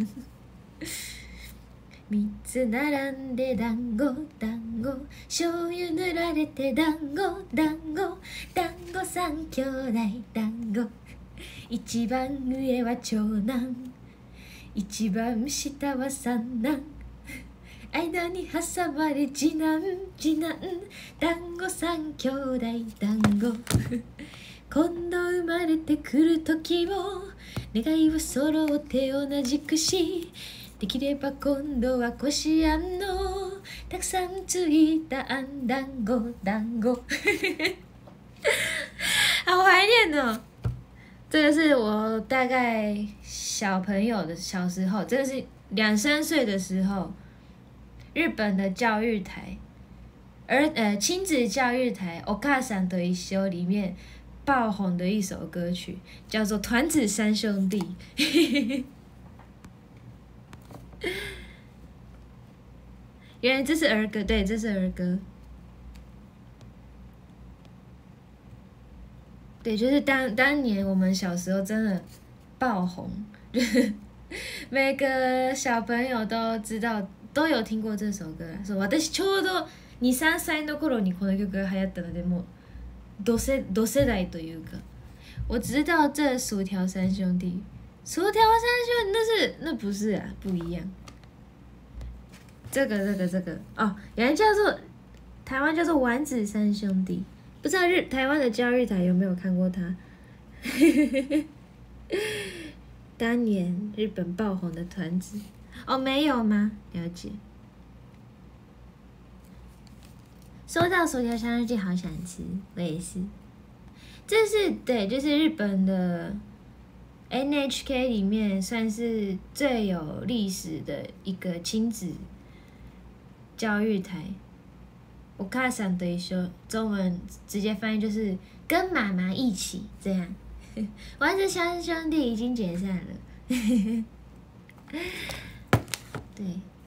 A: みっつ並んで団子団子醤油塗られて団子団子団子三兄弟団子一番上は長男一番下は三男間に挟まれ次男次男団子三兄弟団子今度生まれてくる時も願いを揃って同じくしできれば今度はこしあんのたくさんついたあん団子団子好怀念哦！这个是我大概小朋友的小时候，这个是两三岁的时候，日本的教育台，而呃亲子教育台《お母さんと一緒》里面爆红的一首歌曲，叫做《团子三兄弟》。原来这是儿歌，对，这是儿歌。对，就是当当年我们小时候真的爆红，就是每个小朋友都知道，都有听过这首歌。そう、私ちょうど二三歳の頃にこの曲が流行ったので、もう同世同世代というか，我知道这薯条三兄弟，薯条三兄弟那是那不是啊，不一样。这个这个这个哦，原来叫做台湾叫做丸子三兄弟。不知道日台湾的教育台有没有看过他？当年日本爆红的团子哦，没有吗？了解。说到薯条三兄弟，好想吃，我也是。这是对，就是日本的 N H K 里面算是最有历史的一个亲子教育台。我母さんと一緒，中文直接翻译就是跟妈妈一起这样。丸子三兄弟已经解散了。对，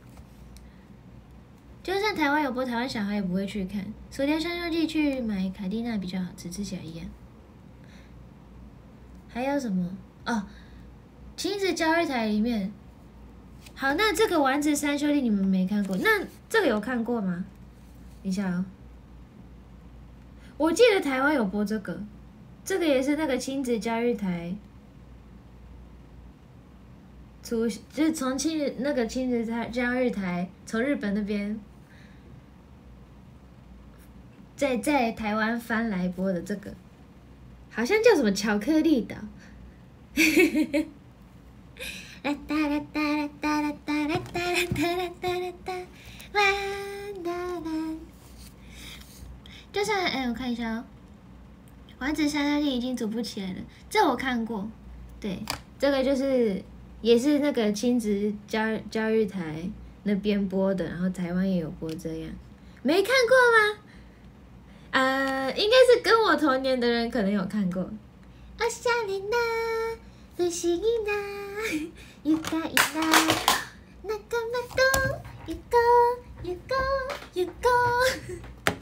A: 就算台湾有播，台湾小孩也不会去看。薯条三兄弟去买凯蒂娜比较好吃，吃起来一样。还有什么？哦，亲子教育台里面，好，那这个丸子三兄弟你们没看过，那这个有看过吗？等一下哦，我记得台湾有播这个，这个也是那个亲子教育台出，就是从亲子那个亲子教育台从日本那边在在台湾翻来播的这个，好像叫什么巧克力岛。啦哒啦哒啦哒啦哒啦哒啦哒啦哒啦哒，哇哒啦。就算哎、欸，我看一下哦，丸子三兄弟已经组不起来了，这我看过。对，这个就是也是那个亲子教教育台那边播的，然后台湾也有播这样，没看过吗？呃，应该是跟我同年的人可能有看过。おしゃれな不思議な愉快な仲間と行こう行こう行こう。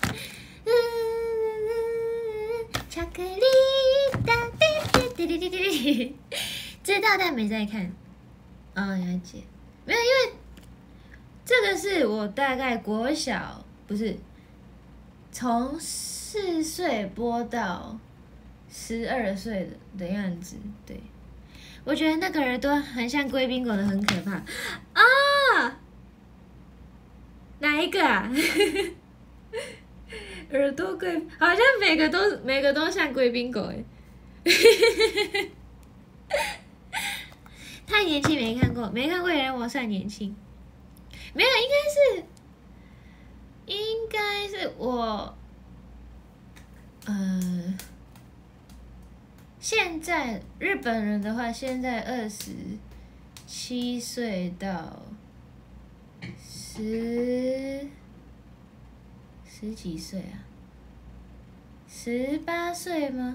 A: 巧克力大滴滴滴滴滴滴，知道但没在看。哦，了解。没有，因为这个是我大概国小，不是从四岁播到十二岁的的样子。对，我觉得那个耳朵很像贵宾狗的，很可怕啊！哪一个啊？耳朵贵，好像每个都每个都像贵宾狗哎，太年轻没看过，没看过也让我算年轻，没有，应该是，应该是我，呃，现在日本人的话，现在二十七岁到十。十几岁啊？十八岁吗？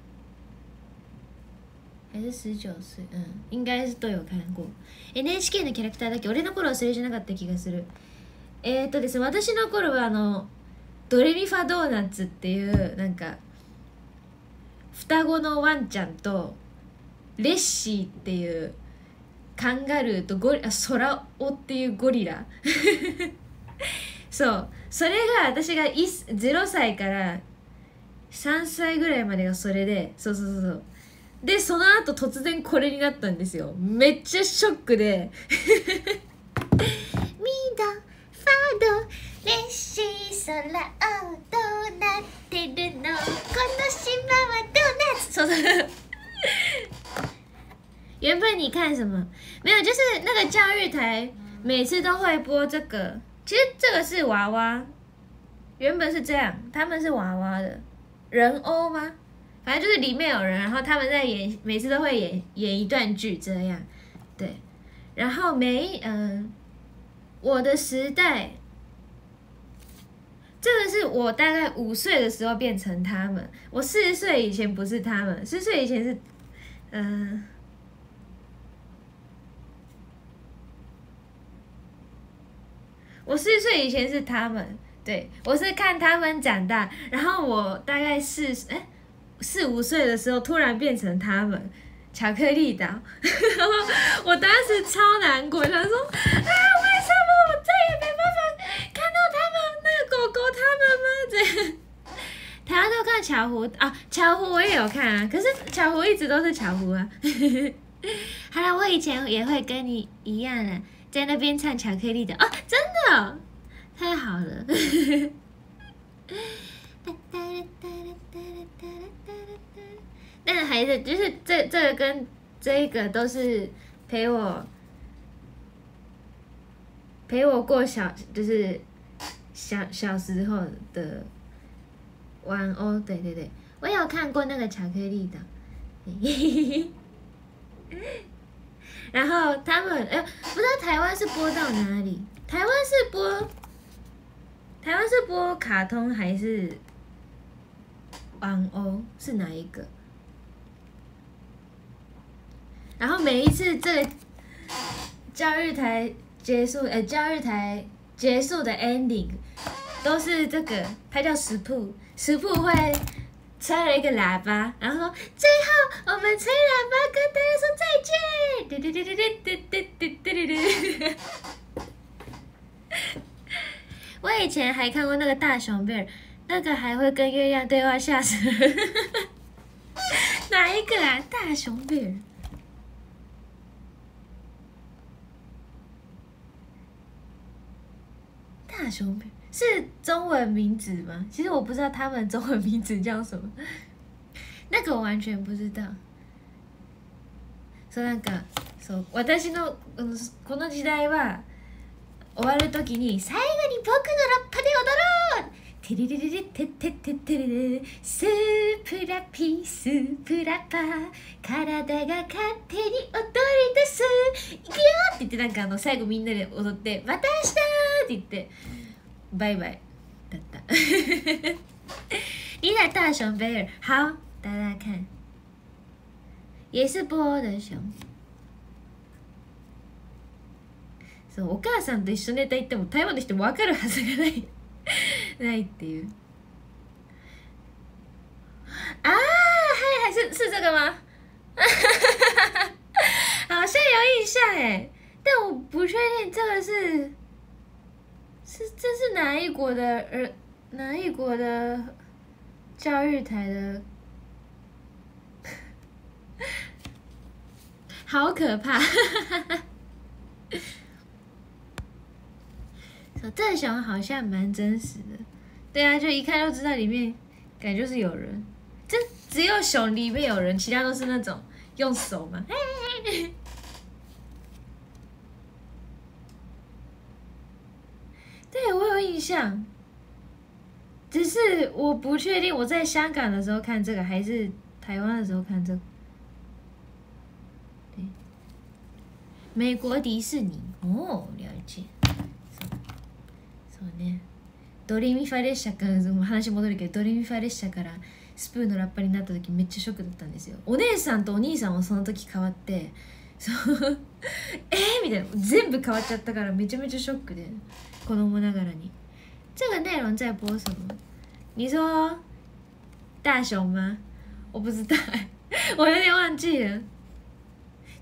A: 还是十九岁？嗯，应该是都有看过。N H K のキャラクターだけ俺の頃はそれじゃなかった気がする。えーっとですね、私の頃はあのドレミファドーナツっていうなんか双子のワンちゃんとレッシーっていうカンガルーとゴリあソラオっていうゴリラそうそれが私がゼロさいからさんさいぐらいまでがそれでそうそうそうそうでその後突然これになったんですよ。めっちゃショックでミドファドレッシー空をどうなってるのこの島はドーナツそうそう原本你看什么？没有，就是那个教育台每次都会播这个。其实这个是娃娃，原本是这样，他们是娃娃的人偶吗？反正就是里面有人，然后他们在演，每次都会演演一段剧这样，对。然后每嗯、呃，我的时代，这个是我大概五岁的时候变成他们，我四十岁以前不是他们，四十岁以前是嗯。呃我四岁以前是他们，对我是看他们长大，然后我大概四哎四五岁的时候突然变成他们，巧克力岛，然后我当时超难过，想说啊为什么我再也没办法看到他们那个狗狗他们吗？这样，台湾都看巧虎啊，巧虎我也有看啊，可是巧虎一直都是巧虎啊。好了，我以前也会跟你一样的。在那边唱巧克力的哦，真的、哦、太好了。但还是就是这这个跟这个都是陪我陪我过小就是小小时候的玩偶，对对对，我有看过那个巧克力的。然后他们哎，不知道台湾是播到哪里？台湾是播，台湾是播卡通还是玩偶？是哪一个？然后每一次这个教育台结束，呃，教育台结束的 ending 都是这个，它叫食铺，食铺会。吹了一个喇叭，然后说最后我们吹喇叭跟大家说再见。嘟嘟嘟嘟嘟嘟嘟嘟嘟嘟。我以前还看过那个大熊贝尔，那个还会跟月亮对话，吓死人。哪一个啊？大熊贝尔？大熊贝尔。是中文名字吗？其实我不知道他们中文名字叫什么，那个我完全不知道。そうなんかそう私のこの時代は終わる時に最後に僕のラッパで踊ろう。テレレレレテテテテレレスープラピースープラパー体が勝手に踊り出すいくよって言ってなんかあの最後みんなで踊ってまた明日って言って。拜拜哒哒你来大熊贝尔，好，大家看，也是波的熊。そう、お母さんと一緒にネタ言っても台湾の人分かるはずがないないっていう。啊，还还是是这个吗？好像有印象哎，但我不确定这个是。是这是哪一国的呃哪一国的教育台的？好可怕！这熊好像蛮真实的，对啊，就一看就知道里面感觉就是有人，这只有熊里面有人，其他都是那种用手嘛。对，我有印象，只是我不确定我在香港的时候看这个，还是台湾的时候看这个。对，美国迪士尼哦，了解。そうね。ドレミファ列車から話戻るけど、ドレミファ列車からスプーンのラッパになった時めっちゃショックだったんですよ。お姉さんとお兄さんもその時変わって、そうえーみたいな全部変わっちゃったからめちゃめちゃショックで。子供那个人你，这个内容在播什么？你说大熊吗？我不知道，我有点忘记了。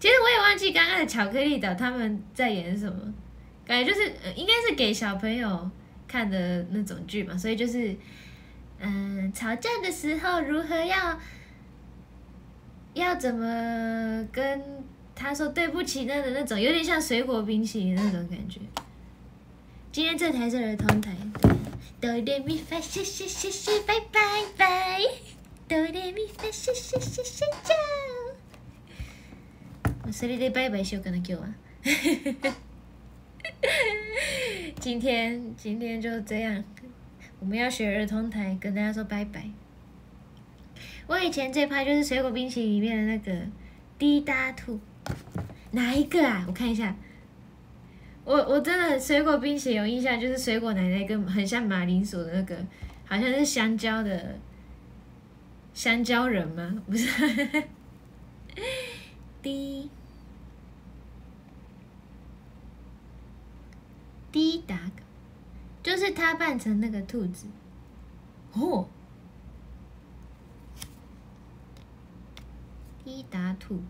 A: 其实我也忘记刚刚的巧克力岛他们在演什么，感觉就是、呃、应该是给小朋友看的那种剧嘛，所以就是嗯、呃，吵架的时候如何要要怎么跟他说对不起那的那种，有点像水果冰淇淋那种感觉。今天这台是儿童台，哆来咪发嗦嗦嗦嗦，拜拜拜，哆来咪发嗦嗦嗦嗦じゃそれでバイバイしようかな今日は。今天今天就这样，我们要学儿童台，跟大家说拜拜。我以前最怕就是水果冰淇淋里面的那个滴答兔，哪一个啊？我看一下。我我真的水果冰淇淋有印象，就是水果奶奶跟很像马铃薯的那个，好像是香蕉的香蕉人吗？不是，滴滴答，就是他扮成那个兔子，哦，滴答兔。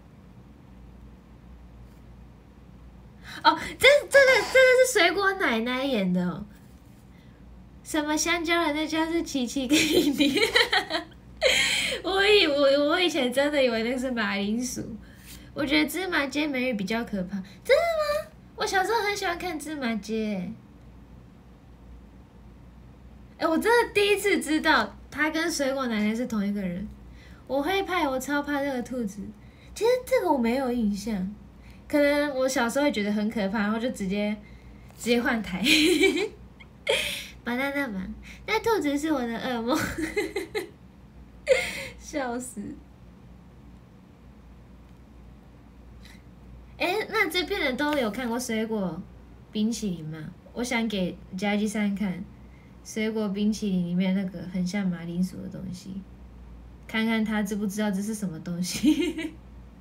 A: 哦，这这个这个是水果奶奶演的哦。什么香蕉人那家是琪琪跟弟弟。我以我我以前真的以为那是马铃薯，我觉得芝麻街美语比较可怕。真的吗？我小时候很喜欢看芝麻街。哎，我真的第一次知道他跟水果奶奶是同一个人。我会怕，我超怕这个兔子。其实这个我没有印象。可能我小时候会觉得很可怕，然后就直接直接换台。巴娜娜嘛，那兔子是我的噩梦，笑死！哎，那这边的都有看过水果冰淇淋吗？我想给佳吉山看水果冰淇淋里面那个很像马铃薯的东西，看看他知不知道这是什么东西。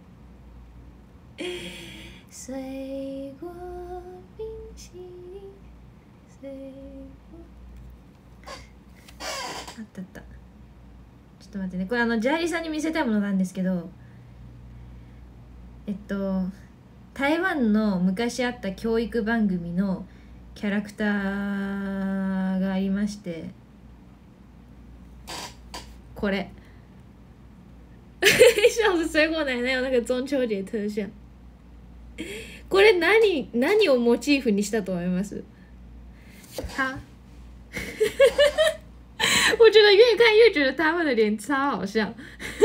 A: 水果冰淇淋，水果。あったあった。ちょっと待ってね。これあのジャーリーさんに見せたいものなんですけど、えっと台湾の昔あった教育番組のキャラクターがありまして、これ。笑死！水果奶奶有那个中秋节特效。これ何何をモチーフにしたと思います？他，我觉得越看越觉得他们的脸超好笑。为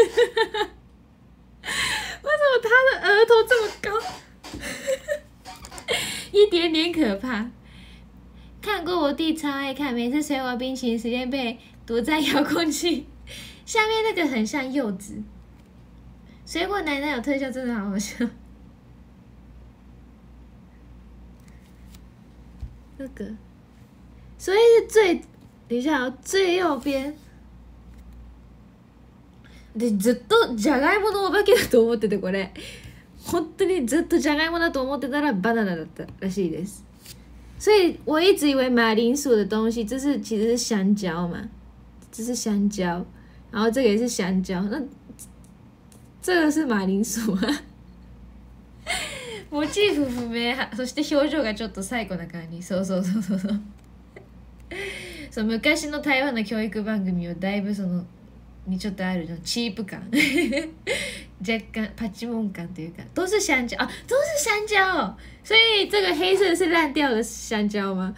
A: 什么他的额头这么高？一点点可怕。看过我弟超爱看，每次水果冰淇淋时间被躲在遥控器下面，那个很像柚子。水果奶奶有特效，真的好好笑。那个，所以是最，等一下哦，最右边。でずっとじゃがいものお化けだと思ってて、これ本当にずっとじゃがいもだと思ってたらバナナだったらしいです。所以我一直以为马铃薯的东西，这是其实是香蕉嘛，这是香蕉，然后这个也是香蕉，那这个是马铃薯啊。モチーフ不明、そして表情がちょっと最高な感じ。そうそうそうそうそう。そう昔の台湾の教育番組はだいぶそのにちょっとあるチープ感、若干パチモン感というか，都是香蕉啊，都是香蕉，所以这个黑色是烂掉的香蕉吗？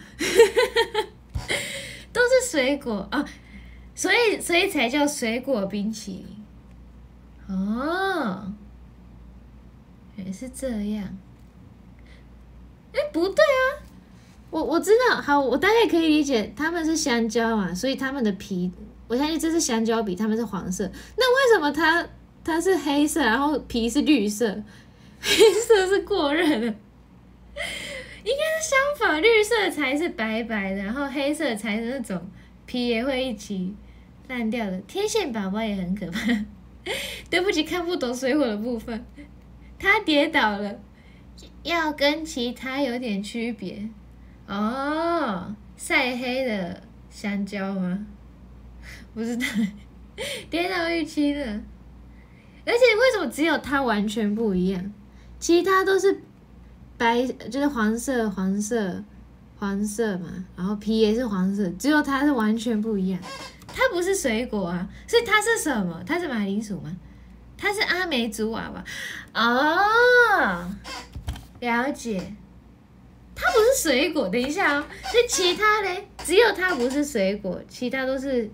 A: 都是水果啊，所以所以才叫水果冰淇淋。哦。也是这样，哎，不对啊，我我知道，好，我大概可以理解，他们是香蕉嘛，所以他们的皮，我相信这是香蕉皮，他们是黄色，那为什么它它是黑色，然后皮是绿色？黑色是过热的，应该是相反，绿色才是白白的，然后黑色才是那种皮也会一起烂掉的。天线宝宝也很可怕，对不起，看不懂水果的部分。他跌倒了，要跟其他有点区别哦。晒黑的香蕉吗？不知道，跌倒预期的。而且为什么只有他完全不一样？
B: 其他都是白，就是黄色、黄色、黄色嘛，然后皮也是黄色，只有它是完全不一样。它不是水果啊，所以它是什么？它是马铃薯吗？它是阿美族娃娃哦，了解。它不是水果，等一下哦，所以其他嘞，只有它不是水果，其他都是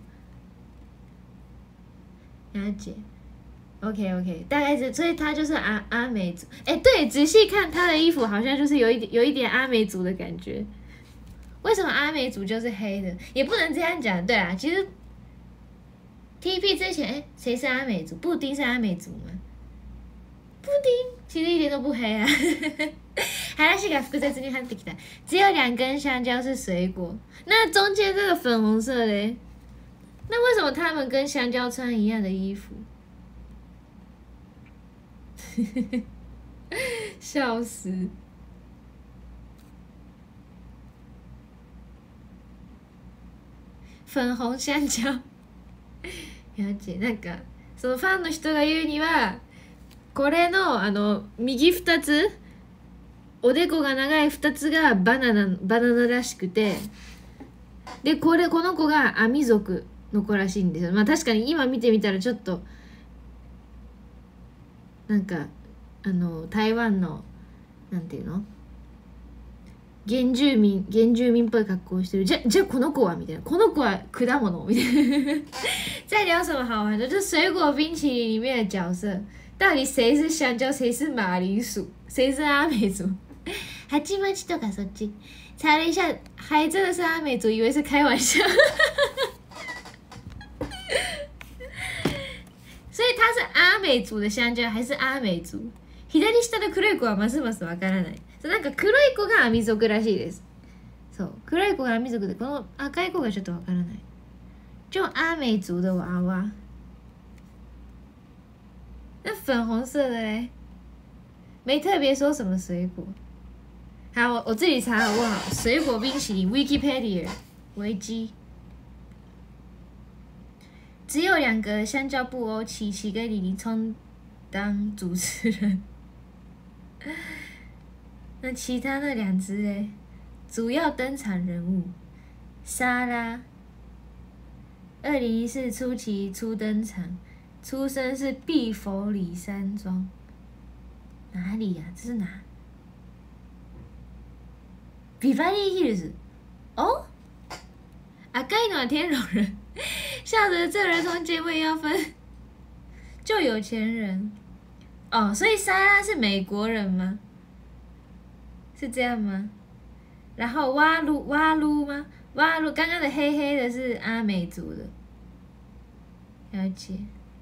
B: 了解。OK OK， 大概是，所以它就是阿阿美族。哎，对，仔细看它的衣服，好像就是有一点有一点阿美族的感觉。为什么阿美族就是黑的？也不能这样讲，对啊，其实 T P 之前，哎，谁是阿美族？布丁是阿美族吗？布丁其实一点都不黑啊。話が複雑になってきた。只有两根香蕉是水果，那中间这个粉红色嘞？那为什么他们跟香蕉穿一样的衣服？笑死！粉紅香蕉。了解。なんかそのファンの人が言うには、これのあの右二つ、おでこが長い二つがバナナバナナらしくて、でこれこの子がアミ族の子らしいんですよ。まあ確かに今見てみたらちょっとなんかあの台湾のなんていうの原住民原住民っぽい格好をしてる。じゃじゃあこの子はみたいな、この子は果物みたいな。在聊什么好玩的？就水果冰淇淋里面的角色，到底谁是香蕉，谁是马铃薯，谁是阿美族？ハチマチとかそっち。查了一下，还真的是阿美族，以为是开玩笑。所以它是阿美族的香蕉还是阿美族？左下の黒い子はますますわからない。そうなんか黒い子がアミ族らしいです。そう黒い子がアミ族で、この赤い子がちょっとわからない。就阿美族的娃娃。那粉红色的嘞，没特别说什么水果。好，我我自己查好不好？水果冰淇淋 Wikipedia 维基。只有两个香蕉布偶，琪琪跟李李充当主持人。那其他那两只嘞，主要登场人物莎拉，二零一四初期初登场，出生是碧佛里山庄，哪里呀、啊？这是哪？ビバリーヒルズ。哦，赤いのは天龙人。笑着这儿童节目也要分，就有钱人。哦，所以莎拉是美国人吗？是这样吗？然后哇噜哇噜吗？哇噜，刚刚的黑黑的是阿美族的，了解。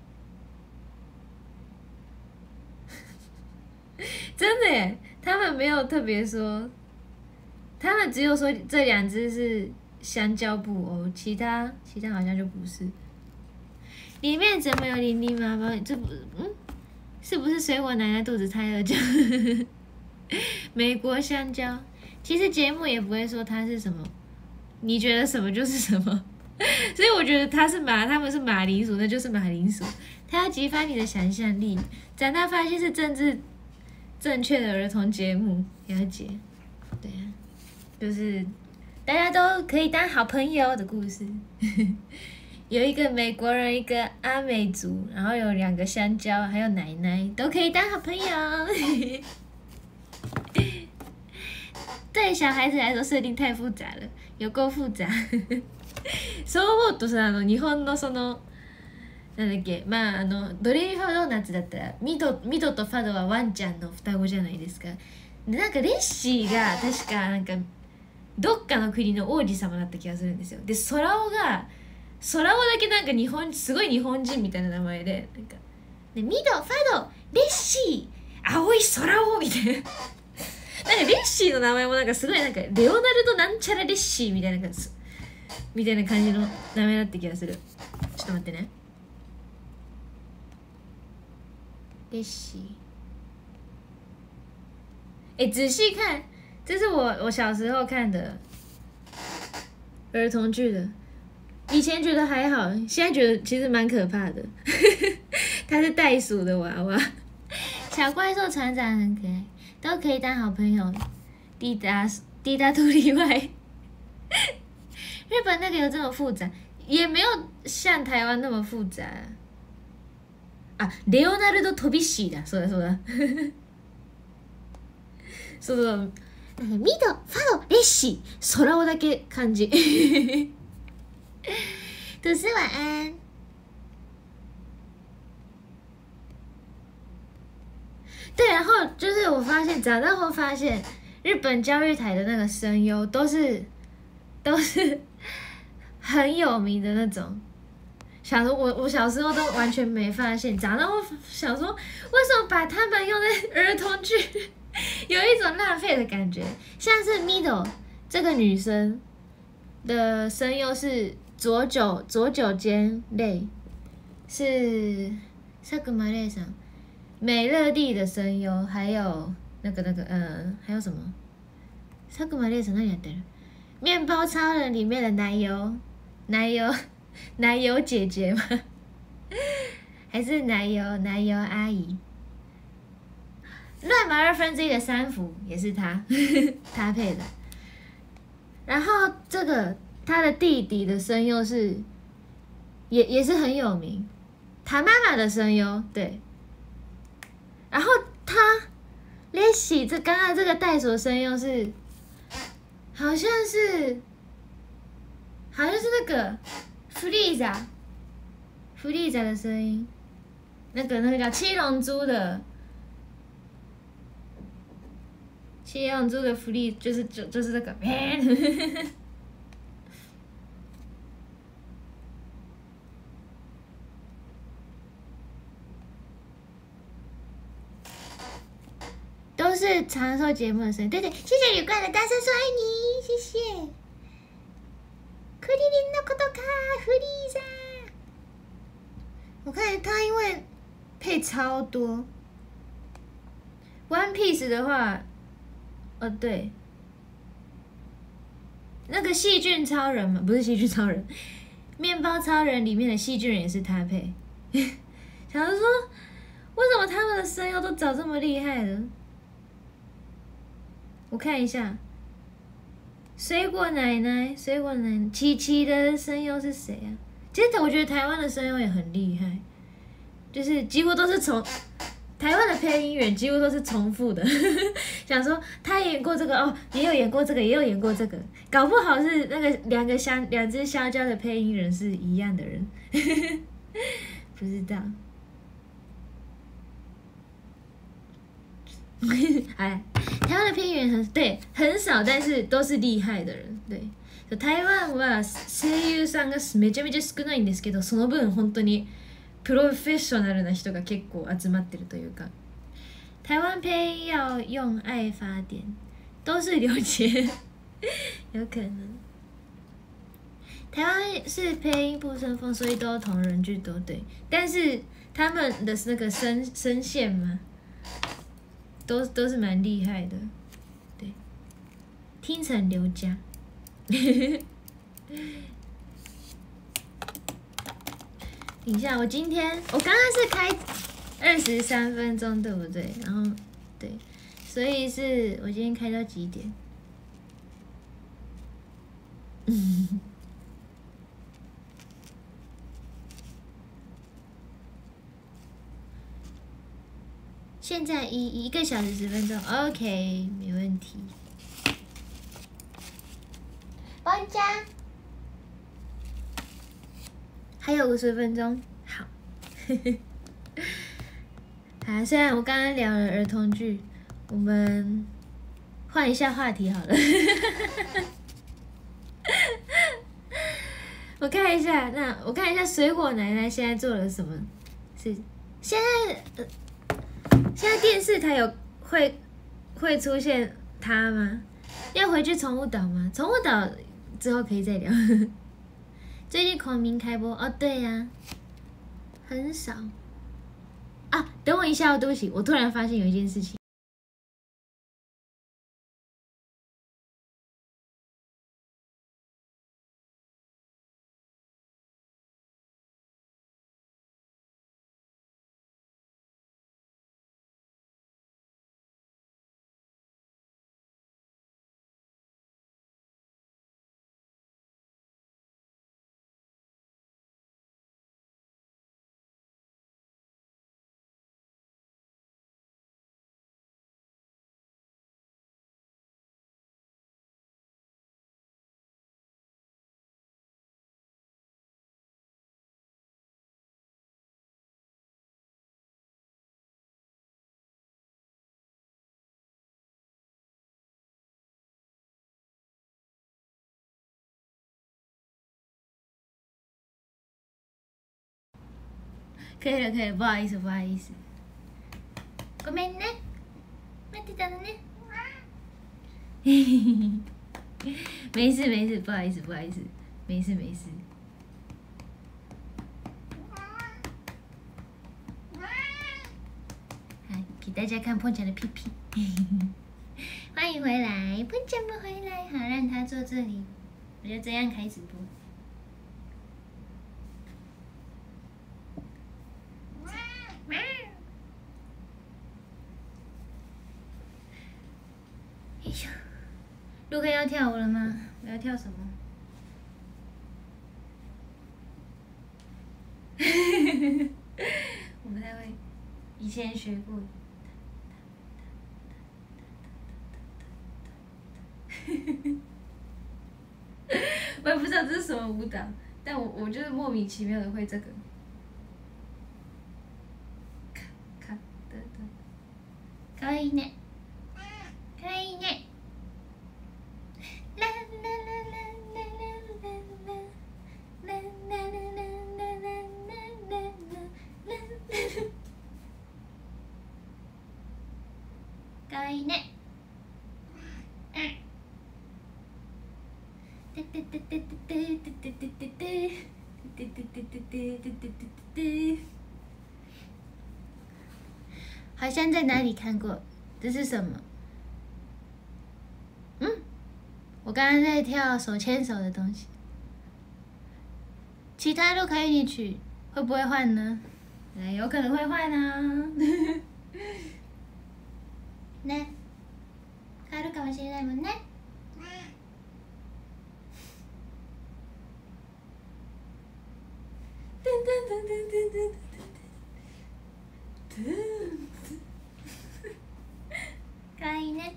B: 真的耶，他们没有特别说，他们只有说这两只是香蕉布偶，其他其他好像就不是。里面怎么有零零毛毛？这不嗯，是不是水果奶奶肚子太饿就？美国香蕉，其实节目也不会说它是什么，你觉得什么就是什么，所以我觉得它是马，他们是马铃薯，那就是马铃薯。它要激发你的想象力，长大发现是政治正确的儿童节目，了解？对啊，就是大家都可以当好朋友的故事。有一个美国人，一个阿美族，然后有两个香蕉，还有奶奶，都可以当好朋友。对小孩子来说設定太复杂了，有够复杂。そう思うとさ、あの日本のそのなんだっけ、まああのドレミファドーナツだったらミドミドとファドはワンちゃんの双子じゃないですか。でなんかレッシーが確かなんかどっかの国の王子様だった気がするんですよ。で空尾が空尾だけなんか日本すごい日本人みたいな名前で、なんかでミドファドレッシー青い空尾みたいな。なんかレッシーの名前もなんかすごいなんかレオナルドなんちゃらレッシーみたいな感じみたいな感じの名前だった気がする。ちょっと待ってね。レッシー。哎，仔细看，这是我我小时候看的儿童剧的。以前觉得还好，现在觉得其实蛮可怕的。它是袋鼠的娃娃。 小怪兽船长很可爱，都可以当好朋友。滴答滴答兔例外。日本那个有这么复杂，也没有像台湾那么复杂。啊，レオナルド飛び石だ。そうだそうだ。そうそう。ミド、ファド、レッシー、空をだけ漢字。吐司晚安。对，然后就是我发现长大后发现，日本教育台的那个声优都是都是很有名的那种。小时候我我小时候都完全没发现，长大后想说为什么把他们用在儿童剧，有一种浪费的感觉。像是 Middle 这个女生的声优是佐久佐久间泪，是佐久間泪さん。美乐蒂的声优，还有那个那个嗯，还有什么？佐久間泪さん何やってる？面包超人里面的奶油奶油奶油姐姐吗？还是奶油奶油阿姨？乱马二分之一的三福也是他他配的。然后这个他的弟弟的声优是也也是很有名，他妈妈的声优对。然后他 Leslie 这刚刚这个带手声优是，好像是，好像是那个弗利萨，弗利萨的声音，那个那个叫七龙珠的，七龙珠的弗利就是就就是那个。都是长寿节目的声音，对对，谢谢旅馆的大声说爱你，谢谢。クリリンのことか，フリーザ。我看他因为配超多。One Piece 的话，哦对，那个细菌超人嘛，不是细菌超人，面包超人里面的细菌人也是他配。想说，为什么他们的声优都找这么厉害的？我看一下，水果奶奶，水果奶奶，琪琪的声优是谁啊？其实我觉得台湾的声优也很厉害，就是几乎都是重，台湾的配音员几乎都是重复的。想说他演过这个哦，也有演过这个，也有演过这个，搞不好是那个两个香两只香蕉的配音人是一样的人，不知道。哎，台湾的配音员很对很少，但是都是厉害的人。对，台湾は声優さんがめちゃめちゃ少ないんですけど、その分本当にプロフェッショナルな人が結構集まってるというか。台湾配音要用爱发电，都是刘杰，有可能。台湾是配音不生风，所以都同人剧都对，但是他们的那个声声线嘛。都都是蛮厉害的，对，听成刘家。等一下，我今天我刚刚是开二十三分钟，对不对？然后对，所以是我今天开到几点？嗯。现在一一个小时十分钟 ，OK， 没问题。搬家，还有五十分钟，好。好，虽然我刚刚聊了儿童剧，我们换一下话题好了。我看一下，那我看一下水果奶奶现在做了什么事。现在呃。现在电视台有会会出现他吗？要回去宠物岛吗？宠物岛之后可以再聊。最近孔明开播哦，对呀、啊，很少啊。等我一下哦，对不起，我突然发现有一件事情。 可以了，可以了，不好意思，不好意思。ごめんね。待ってたのね。没事没事，不好意思不好意思，没事没事。好，给大家看碰巧的屁屁。欢迎回来，碰巧不回来，好，让他坐这里，我就这样开直播。哎呦，陆克要跳舞了吗？我要跳什么？我不太会，以前学过。我也不知道这是什么舞蹈，但我我就是莫名其妙的会这个。卡卡的的，可愛いね。可愛いね。啦啦啦啦啦啦啦啦啦啦啦啦啦啦啦。可愛いね。好像在哪里看过，这是什么？嗯，我刚刚在跳手牵手的东西。其他都可以你取，会不会换呢？哎，有可能会换啊。ね、変わるかもしれないもんね。噔噔噔噔噔噔噔噔噔。可愛いね。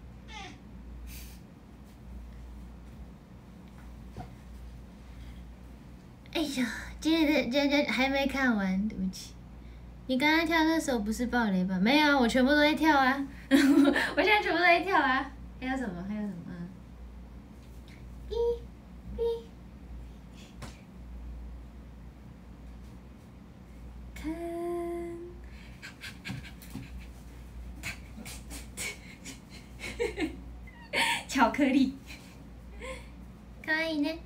B: 哎呀，今天今天还没看完，对不起。你刚刚跳那首不是暴雷吧？没有啊，我全部都在跳啊！我现在全部都在跳啊！还有什么？还有什么？哔哔。看，巧克力，可愛いね。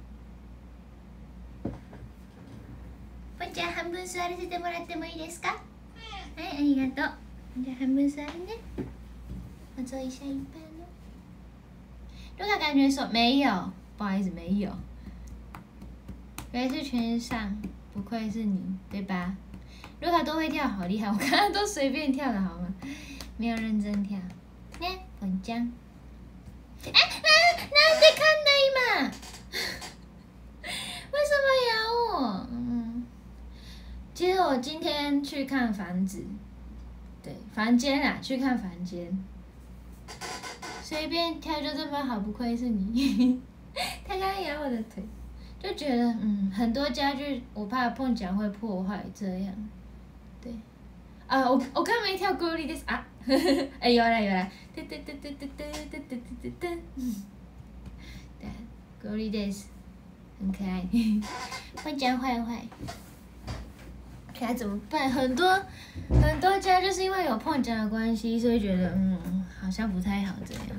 B: ぽんちゃん半分座らせてもらってもいいですか？はい、ありがとう。じゃあ半分座るね。我做一下一半哦。卢卡感觉手没有，不好意思，没有。原来是全上，不愧是你，对吧？卢卡都会跳，好厉害！我刚刚都随便跳的好吗？没有认真跳。ね、ぽんちゃん。哎，那なんでかんない今？为什么咬我？嗯，其实我今天去看房子，对，房间啊，去看房间，随便跳就这么好，不愧是你。他刚刚咬我的腿，就觉得嗯，很多家具我怕碰巧会破坏，这样。对，啊，我我刚没跳 Glory Days 啊，哎有啦有啦，噔噔噔噔噔噔噔噔噔噔，对 ，Glory Days 很可爱，碰巧坏坏，该怎么办？很多很多家就是因为有碰巧的关系，所以觉得嗯好像不太好这样。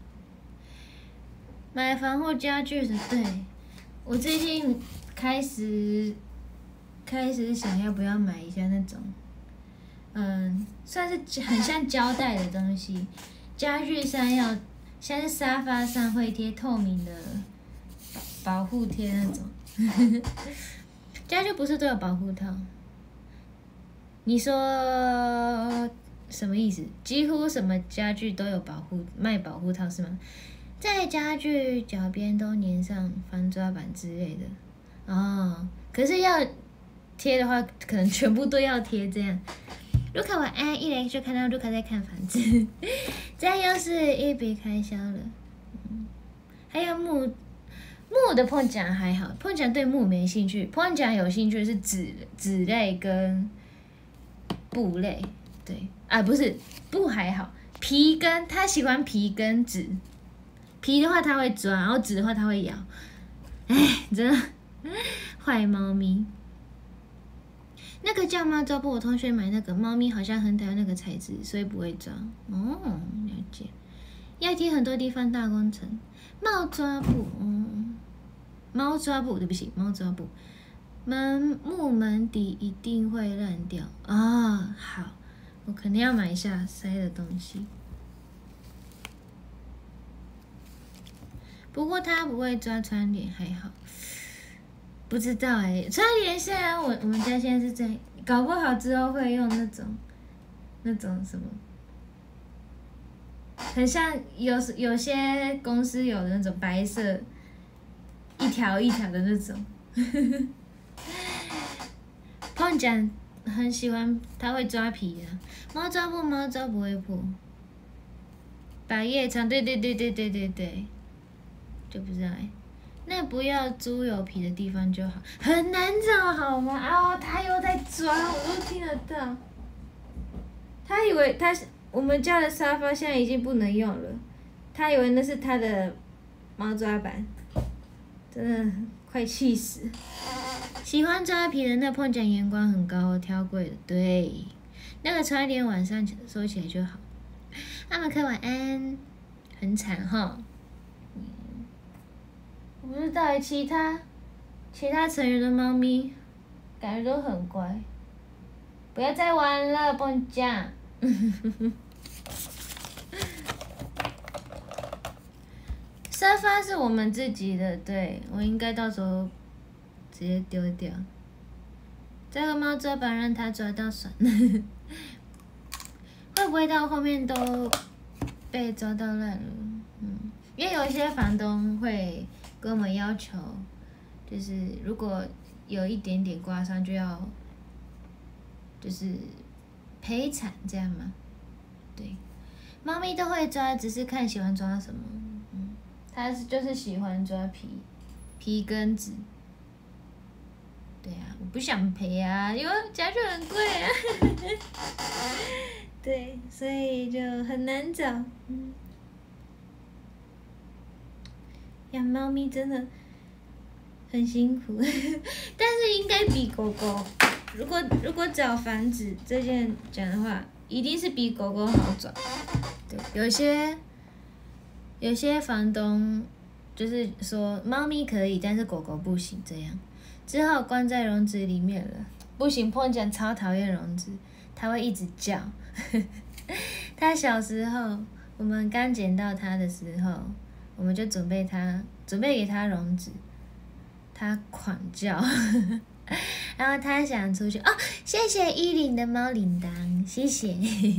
B: 买房或家具的，对，我最近开始。开始想要不要买一下那种，嗯，算是很像胶带的东西，家具上要，像是沙发上会贴透明的保护贴那种。家具不是都有保护套？你说什么意思？几乎什么家具都有保护卖保护套是吗？在家具脚边都粘上防抓板之类的，哦，可是要。贴的话，可能全部都要贴这样。卢卡晚安，一来就看到卢卡在看房子，这样又是一笔开销了。嗯、还有木木的碰奖还好，碰奖对木没兴趣，碰奖有兴趣是纸纸类跟布类。对啊，不是布还好，皮跟他喜欢皮跟纸，皮的话他会抓，然后纸的话他会咬。哎，真的坏猫咪。 那个叫猫抓布，我同学买那个猫咪好像很讨厌那个材质，所以不会抓。哦，了解。要贴很多地方大工程，猫抓布，嗯，猫抓布，对不起，猫抓布。门木门底一定会烂掉啊、哦！好，我肯定要买一下塞的东西。不过它不会抓窗帘，还好。不知道哎、欸，窗帘现在我我们家现在是这样，搞不好之后会用那种那种什么，很像有有些公司有的那种白色一条一条的那种。碰讲很喜欢，他会抓皮的、啊，猫抓布，猫抓不会破。百叶窗，对对对对对对对，就不知道哎、欸。那不要猪有皮的地方就好，很难找好吗？哦，他又在抓，我都听得到。他以为他我们家的沙发现在已经不能用了，他以为那是他的猫抓板，真的快气死。喜欢抓皮的那碰奖眼光很高，挑贵的，对，那个窗帘晚上收起来就好。阿马克晚安，很惨哈。我不知道其他其他成员的猫咪感觉都很乖。不要再玩了，碰奖。沙发是我们自己的，对，我应该到时候直接丢掉。这个猫抓板让它抓到爽，会不会到后面都被抓到烂了？嗯，因为有一些房东会跟我们要求，就是如果有一点点刮伤就要，就是赔偿这样吗？对，猫咪都会抓，只是看喜欢抓什么。嗯，它是就是喜欢抓皮皮跟纸。对啊，我不想赔啊，因为家具很贵啊。对，所以就很难找。嗯，养猫咪真的很辛苦，但是应该比狗狗，如果如果找房子这件讲的话，一定是比狗狗好找。对，有些有些房东就是说猫咪可以，但是狗狗不行，这样只好关在笼子里面了。不行，碰见超讨厌笼子，它会一直叫。它小时候，我们刚捡到它的时候，我们就准备它，准备给它笼子，它狂叫，然后它想出去哦，谢谢依琳的猫铃铛，谢谢，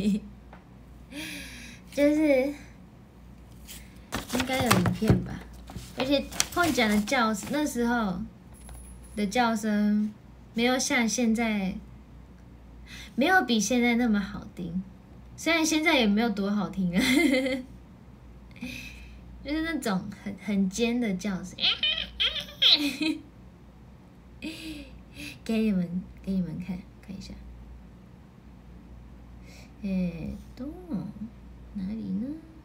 B: 就是应该有影片吧，而且碰奖的叫那时候的叫声没有像现在，没有比现在那么好听。虽然现在也没有多好听啊，就是那种很很尖的叫声，给你们给你们看看一下，哎，都哪里呢？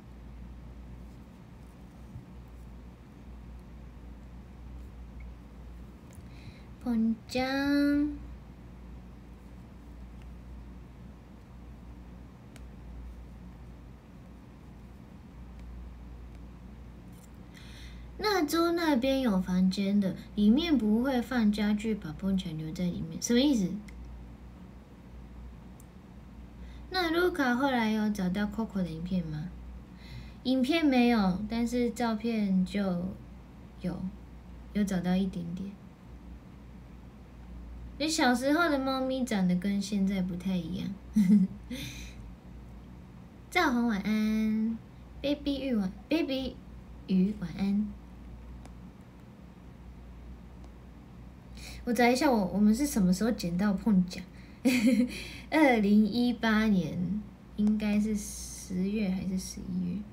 B: 碰奖。那周那边有房间的，里面不会放家具，把碰奖留在里面，什么意思？那卢卡后来有找到 Coco 的影片吗？影片没有，但是照片就有，有找到一点点。你小时候的猫咪长得跟现在不太一样。赵红晚安 ，baby 鱼晚 ，baby 鱼晚安。我找一下我我们是什么时候捡到碰奖？二零一八年应该是十月还是十一月？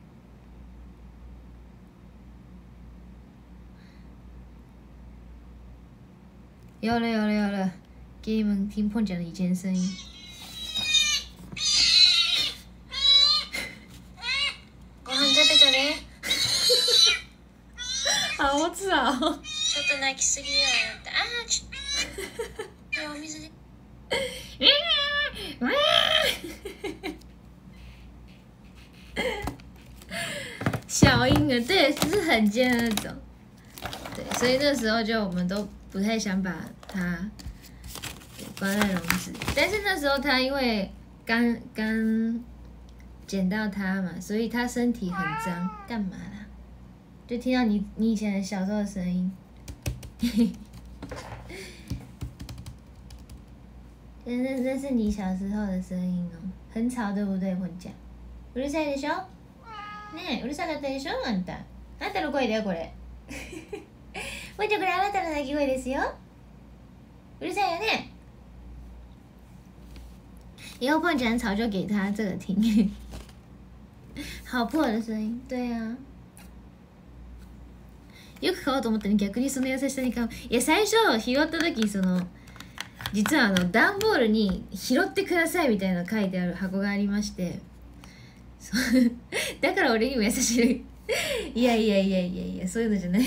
B: 有了有了有了，给你们听碰奖的以前声音。ご飯食べたね。好吵。ちょっと泣きすぎやよって。あーちょっと。お水で。 小婴儿，对，就是很尖的那种。对，所以那时候就我们都不太想把它关在笼子。但是那时候它因为刚刚捡到它嘛，所以它身体很脏。干嘛啦？就听到你你以前的小时候的声音。那那那是你小时候的声音哦，很吵对不对，ポンちゃん？うるさいでしょ？ねえ、うるさかったでしょあんた。あんたの声だよこれ。ポンちゃんこれあなたの鳴き声ですよ。うるさいよね。以后碰见吵就给他这个听。好破的声音，对呀、啊。よく買おうと思ったのに逆にその優しさに買う。いや最初拾った時その実はあの段ボールに拾ってくださいみたいな書いてある箱がありまして、そうだから俺にも優しい。いやいやいやいやいやそういうのじゃない。違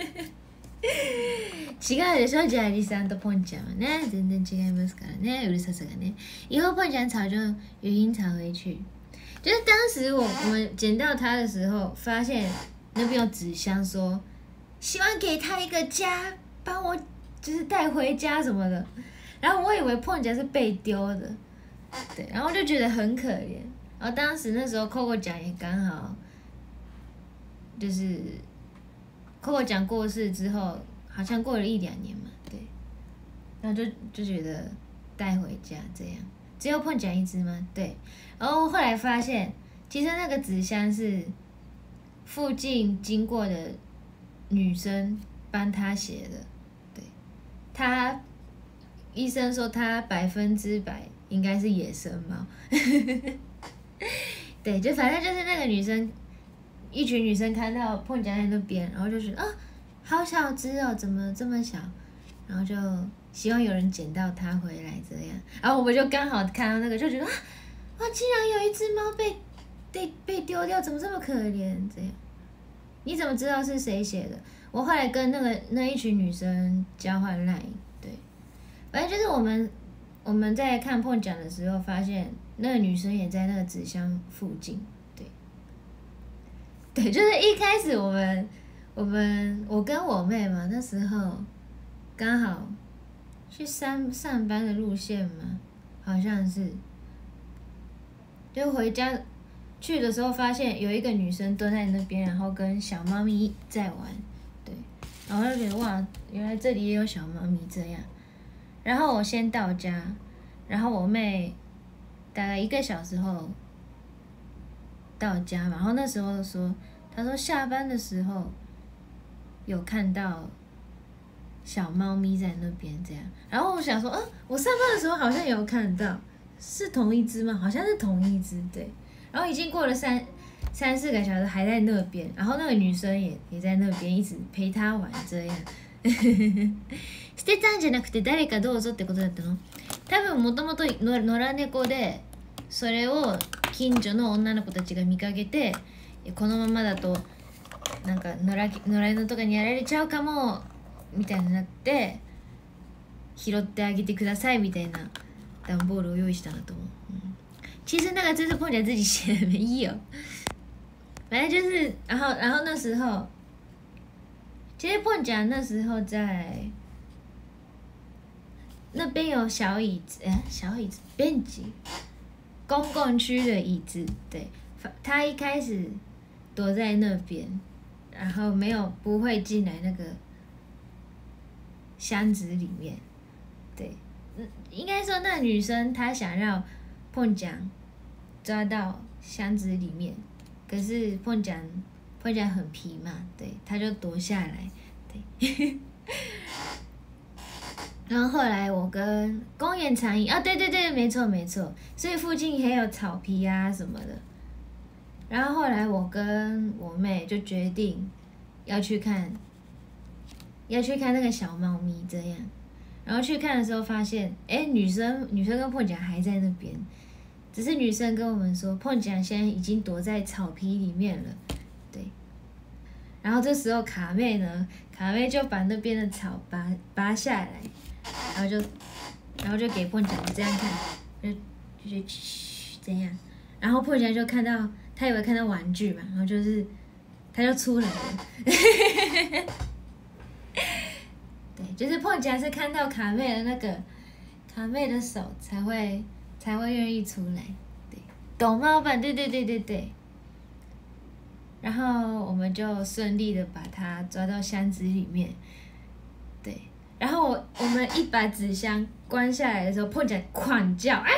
B: うでしょジャーリさんとポンちゃんはね全然違いますからねうるささがね。以后碰见吵就语音吵回去。就是当时我我们捡到它的时候，发现那边有纸箱说。希望给他一个家，帮我就是带回家什么的。然后我以为碰见是被丢的，对，然后就觉得很可怜。然后当时那时候 Coco 讲也刚好，就是 Coco 讲过世之后，好像过了一两年嘛，对，然后就就觉得带回家这样。只有碰见一只吗？对。然后后来发现，其实那个纸箱是附近经过的。女生帮他写的，对，他医生说他百分之百应该是野生猫，对，就反正就是那个女生，一群女生看到碰见在那边，然后就觉得啊，好小只哦，怎么这么小，然后就希望有人捡到它回来这样，然后我们就刚好看到那个，就觉得啊，哇，竟然有一只猫被被被丢掉，怎么这么可怜这样。你怎么知道是谁写的？我后来跟那个那一群女生交换 line， 对，反正就是我们我们在看碰奖的时候，发现那个女生也在那个纸箱附近，对，对，就是一开始我们我们我跟我妹嘛，那时候刚好去上上班的路线嘛，好像是，就回家。去的时候发现有一个女生蹲在那边，然后跟小猫咪在玩，对，然后就觉得哇，原来这里也有小猫咪这样。然后我先到家，然后我妹大概一个小时后到家嘛，然后那时候说，她说下班的时候有看到小猫咪在那边这样。然后我想说，嗯，我上班的时候好像有看到，是同一只吗？好像是同一只，对。然后已经过了三三四个小時还在那边，然后那个女生也也在那边一直陪他玩这样。捨てたんじゃなくて誰かどうぞってことだったの？多分もともと野良猫で、それを近所の女の子たちが見かけて、このままだとなんか野良野良犬とかにやられちゃうかもみたいになって拾ってあげてくださいみたいな段ボールを用意したんだと思う。其实那个真是碰见自己写的没有，反正就是，然后然后那时候，其实碰见那时候在那边有小椅子，哎，小椅子，bench，公共区的椅子，对，他一开始躲在那边，然后没有不会进来那个箱子里面，对，应该说那女生她想要。碰奖抓到箱子里面，可是碰奖碰奖很皮嘛，对，他就躲下来，对。然后后来我跟公园长椅啊，对对对，没错没错，所以附近也有草皮啊什么的。然后后来我跟我妹就决定要去看，要去看那个小猫咪这样。然后去看的时候发现，哎，女生女生跟碰奖还在那边。只是女生跟我们说，碰奖现在已经躲在草皮里面了，对。然后这时候卡妹呢，卡妹就把那边的草拔拔下来，然后就然后就给碰奖这样看，就就就嘘这样，然后碰奖就看到他以为看到玩具嘛，然后就是他就出来了。对，就是碰奖是看到卡妹的那个卡妹的手才会才会愿意出来。对，抖猫版，对对对对对。然后我们就顺利的把它抓到箱子里面。对，然后我我们一把纸箱关下来的时候，碰奖狂叫啊！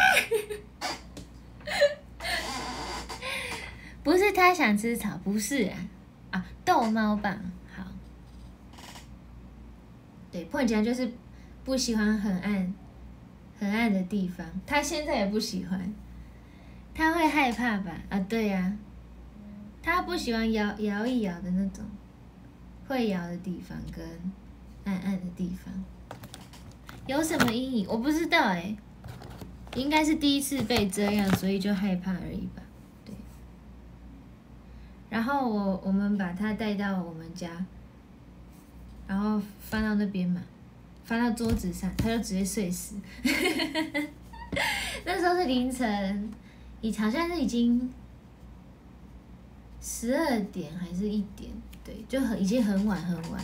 B: 不是他想吃草，不是啊，啊，逗猫棒，好。对，碰奖就是不喜欢很暗、很暗的地方，他现在也不喜欢，他会害怕吧？啊，对呀、啊，他不喜欢摇摇一摇的那种，会摇的地方跟暗暗的地方。有什么阴影？我不知道哎、欸，应该是第一次被这样，所以就害怕而已吧。对。然后我我们把它带到我们家，然后放到那边嘛，放到桌子上，它就直接睡死。那时候是凌晨，已好像是已经十二点还是一点，对，就很已经很晚很晚。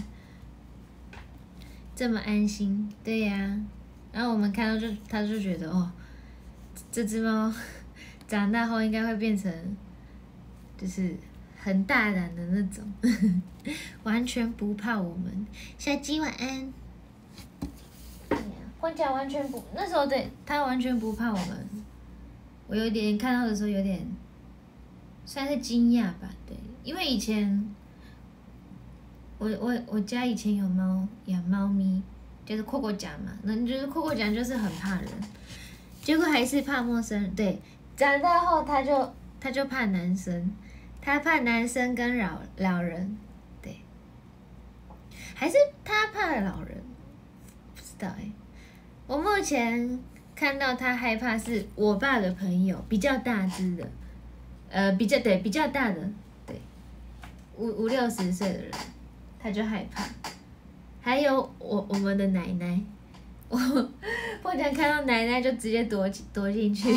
B: 这么安心，对呀、啊。然后我们看到就，他就觉得哦，这只猫长大后应该会变成，就是很大胆的那种，完全不怕我们。小鸡晚安。对呀、啊，碰奖完全不，那时候对它完全不怕我们。我有点看到的时候有点，算是惊讶吧，对，因为以前。我我我家以前有猫养猫咪，就是蝈蝈奖嘛，那就是蝈蝈奖就是很怕人，结果还是怕陌生人。对，长大后他就他就怕男生，他怕男生跟老老人，对，还是他怕老人，不知道哎、欸。我目前看到他害怕是我爸的朋友，比较大只的，呃，比较对比较大的，对，五五六十岁的人。他就害怕，还有我我们的奶奶，我碰奖看到奶奶就直接躲躲进去。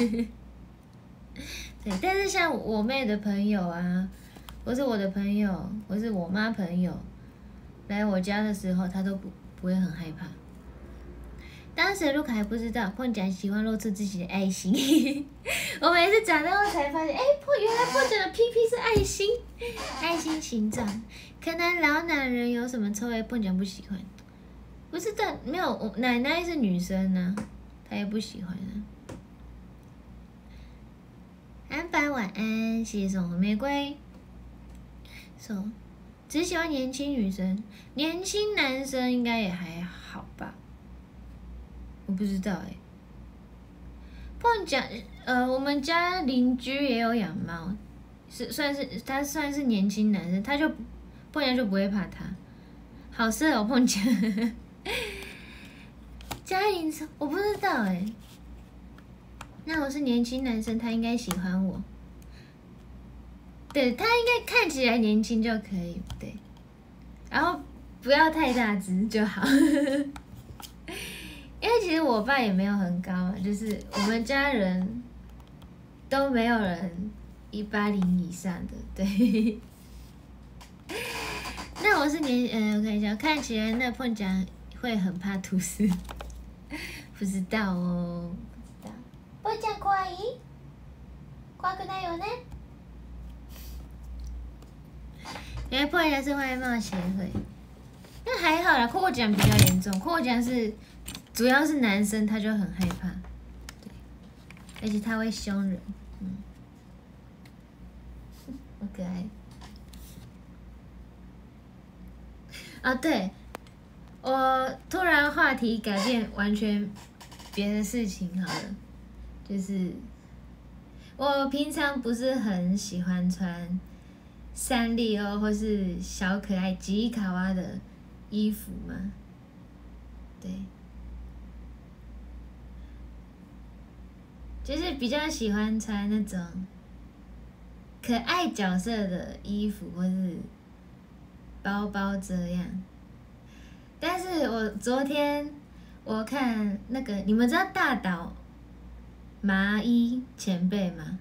B: 对，但是像我妹的朋友啊，或是我的朋友，或是我妈朋友来我家的时候，她都不不会很害怕。当时卢卡还不知道碰奖喜欢露出自己的爱心，我每次长大后才发现，哎、欸，碰原来碰奖的屁屁是爱心，爱心形状。可能老男人有什么臭味，碰奖不喜欢。不是的，没有，我奶奶是女生呢、啊，她也不喜欢啊。安白晚安，谢谢送红玫瑰。说，只喜欢年轻女生，年轻男生应该也还好吧。我不知道哎、欸。碰奖，呃，我们家邻居也有养猫，是算是他算是年轻男生，他就碰奖就不会怕他，好适合碰奖。嘉玲说我不知道哎、欸，那我是年轻男生，他应该喜欢我，对他应该看起来年轻就可以，对，然后不要太大只就好。因为其实我爸也没有很高嘛，就是我们家人都没有人一八零以上的，对。那我是年，呃，我看一下，看起来那碰奖会很怕吐司，不知道哦，不知道。碰奖可以？怖くないよね？因为碰奖是外貌协会，那还好啦，蝈蝈奖比较严重，蝈蝈奖是。主要是男生，他就很害怕，对，而且他会凶人，嗯，好可爱。啊，对，我突然话题改变，完全别的事情好了，就是我平常不是很喜欢穿三丽鸥或是小可爱吉卡哇的衣服吗？对。就是比较喜欢穿那种可爱角色的衣服或是包包这样，但是我昨天我看那个，你们知道大岛麻衣前辈吗？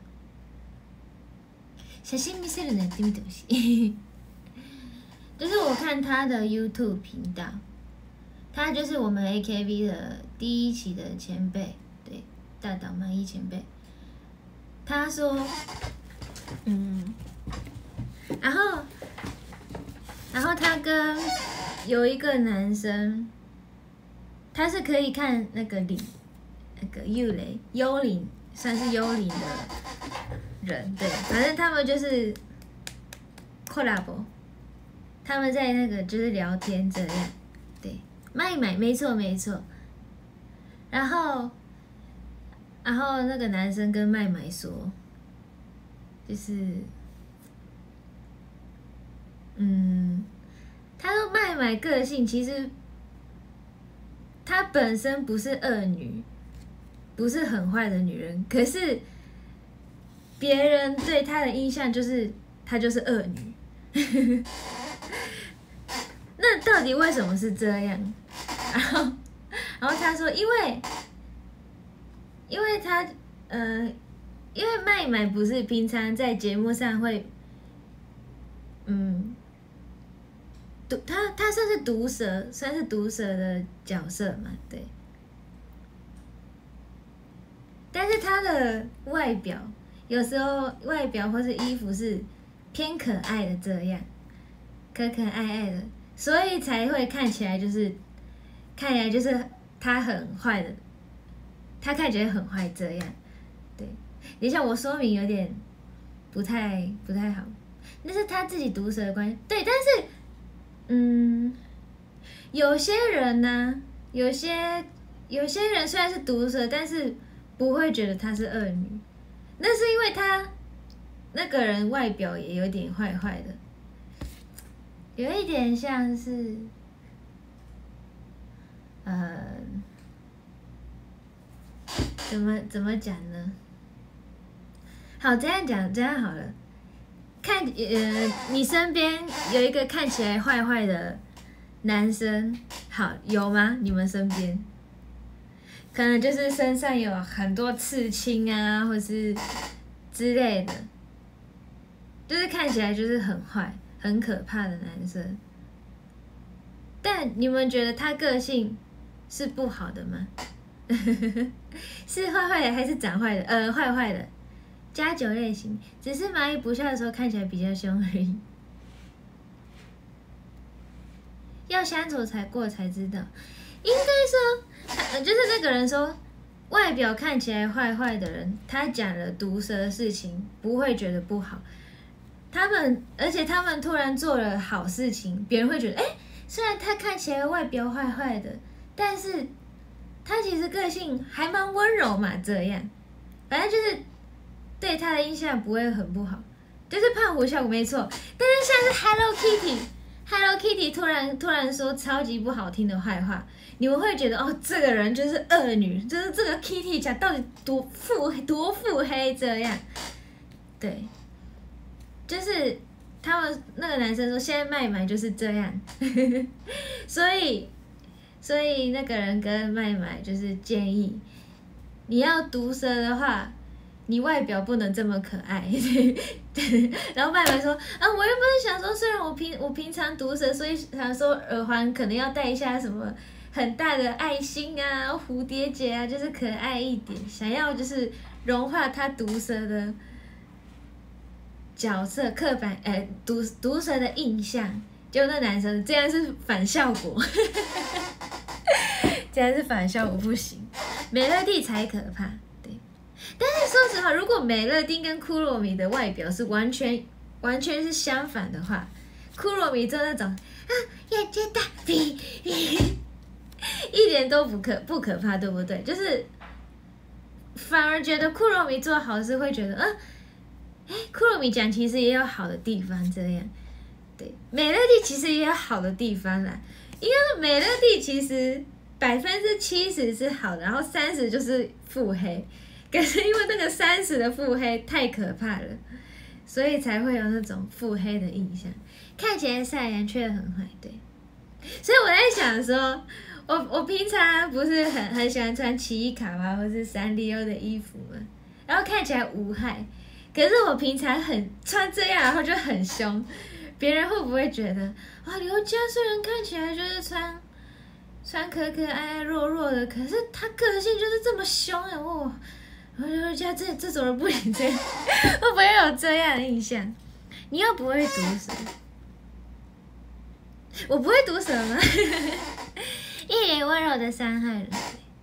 B: 写真見せるのやってみてほしい。就是我看他的 YouTube 频道，他就是我们 A K B 的第一期的前辈，对，大岛麻衣前辈。他说，嗯，然后，然后他跟有一个男生。他是可以看那个灵，那个幽雷幽灵，算是幽灵的人，对，反正他们就是 collab， 他们在那个就是聊天这样，对，麦麦，没错没错。然后，然后那个男生跟麦麦说，就是，嗯，他说麦麦个性其实。她本身不是恶女，不是很坏的女人，可是别人对她的印象就是她就是恶女。那到底为什么是这样？然后，然后她说，因为，因为她，呃，因为麦麦不是平常在节目上会，嗯。毒他他算是毒蛇，算是毒蛇的角色嘛，对。但是他的外表有时候外表或是衣服是偏可爱的这样，可可爱爱的，所以才会看起来就是看起来就是他很坏的，他看起来很坏这样，对。等一下我说明有点不太不太好，那是他自己毒蛇的关系，对，但是。嗯，有些人呢，有些有些人虽然是毒蛇，但是不会觉得她是恶女，那是因为她那个人外表也有点坏坏的，有一点像是，呃，怎么怎么讲呢？好，这样讲，这样好了。看，呃，你身边有一个看起来坏坏的男生，好，有吗？你们身边，可能就是身上有很多刺青啊，或是之类的，就是看起来就是很坏、很可怕的男生。但你们觉得他个性是不好的吗？是坏坏的还是长坏的？呃，坏坏的。加九类型，只是蚂蚁不笑的时候看起来比较凶而已。要相处才过才知道，应该说，就是那个人说，外表看起来坏坏的人，他讲了毒蛇的事情，不会觉得不好。他们，而且他们突然做了好事情，别人会觉得，哎、欸，虽然他看起来外表坏坏的，但是他其实个性还蛮温柔嘛，这样，反正就是。对他的印象不会很不好，就是胖虎效果没错。但是像是 Hello Kitty，Hello Kitty 突然突然说超级不好听的坏话，你们会觉得哦，这个人就是恶女，就是这个 Kitty 讲到底多腹多腹黑这样。对，就是他们那个男生说现在麦麦就是这样，所以所以那个人跟麦麦就是建议，你要毒舌的话。你外表不能这么可爱，对。然后麦麦说啊，我原本想说，虽然我平我平常毒舌，所以想说耳环可能要戴一下什么很大的爱心啊、蝴蝶结啊，就是可爱一点，想要就是融化他毒舌的角色刻板，呃，毒毒舌的印象。结果那男生这样是反效果，这样是反效果不行，美乐蒂才可怕。但是说实话，如果美乐蒂跟库洛米的外表是完全完全是相反的话，库洛米做那种啊眼睛大鼻，一点都不可不可怕，对不对？就是反而觉得库洛米做好事会觉得，嗯、啊，哎，库洛米讲其实也有好的地方，这样，对，美乐蒂其实也有好的地方啦。应该说美乐蒂其实百分之七十是好的，然后三十就是腹黑。可是因为那个三十的腹黑太可怕了，所以才会有那种腹黑的印象，看起来善良却很坏，对。所以我在想说， 我我平常不是很很喜欢穿奇异卡哇或是三丽鸥的衣服嘛，然后看起来无害。可是我平常很穿这样，然后就很凶，别人会不会觉得啊，刘佳虽然看起来就是穿穿可可爱爱弱弱的，可是他个性就是这么凶哎、欸，哇！刘佳这这种人不能这样，会不会有这样的印象？你又不会毒舌，我不会毒舌吗？一脸温柔的伤害人。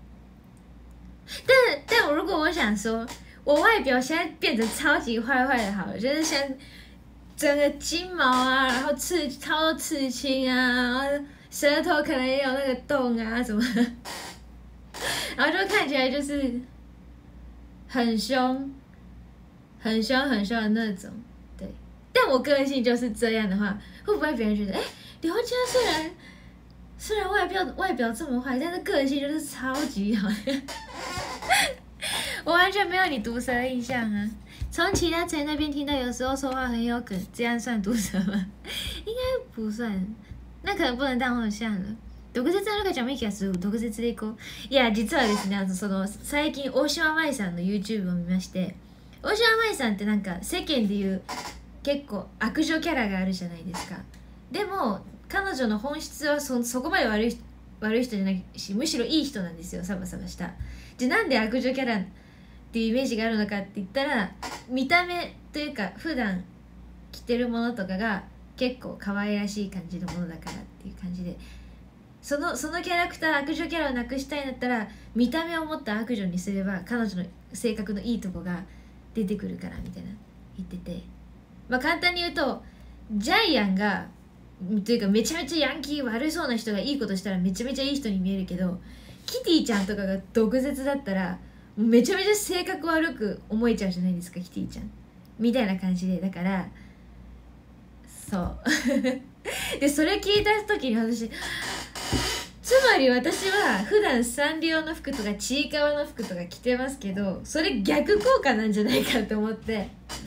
B: 但但我如果我想说，我外表现在变得超级坏坏的，好了，就是像整个金毛啊，然后刺超多刺青啊，然后舌头可能也有那个洞啊什么的，然后就看起来就是很凶、很凶、很凶的那种。对，但我个性就是这样的话，会不会别人觉得，哎、欸，刘佳虽然虽然外表外表这么坏，但是个性就是超级好。我完全没有你毒舌的印象啊！从其他人那边听到有时候说话很有梗，这样算毒舌吗？应该不算，那可能不能当偶像了。毒舌なのかじゃない気がする。毒舌でいこう。いや実はですね、あのその最近大島舞さんの YouTube を見まして、大島舞さんってなんか世間でいう結構悪女キャラがあるじゃないですか。でも彼女の本質は そ, そこまで悪い悪い人じゃないし、むしろいい人なんですよ、サバサバした。でなんで悪女キャラっていうイメージがあるのかって言ったら、見た目というか普段着てるものとかが結構可愛らしい感じのものだからっていう感じで、そのそのキャラクター、悪女キャラをなくしたいんだったら見た目を持った悪女にすれば彼女の性格のいいとこが出てくるからみたいな言ってて、まあ簡単に言うとジャイアンがというかめちゃめちゃヤンキー悪そうな人がいいことしたらめちゃめちゃいい人に見えるけど、キティちゃんとかが毒舌だったらめちゃめちゃ性格悪く思えちゃうじゃないですか、キティちゃんみたいな感じで。だからそうでそれ聞いた時に私、つまり私は普段サンリオの服とかちいかわの服とか着てますけど、それ逆効果なんじゃないかと思って、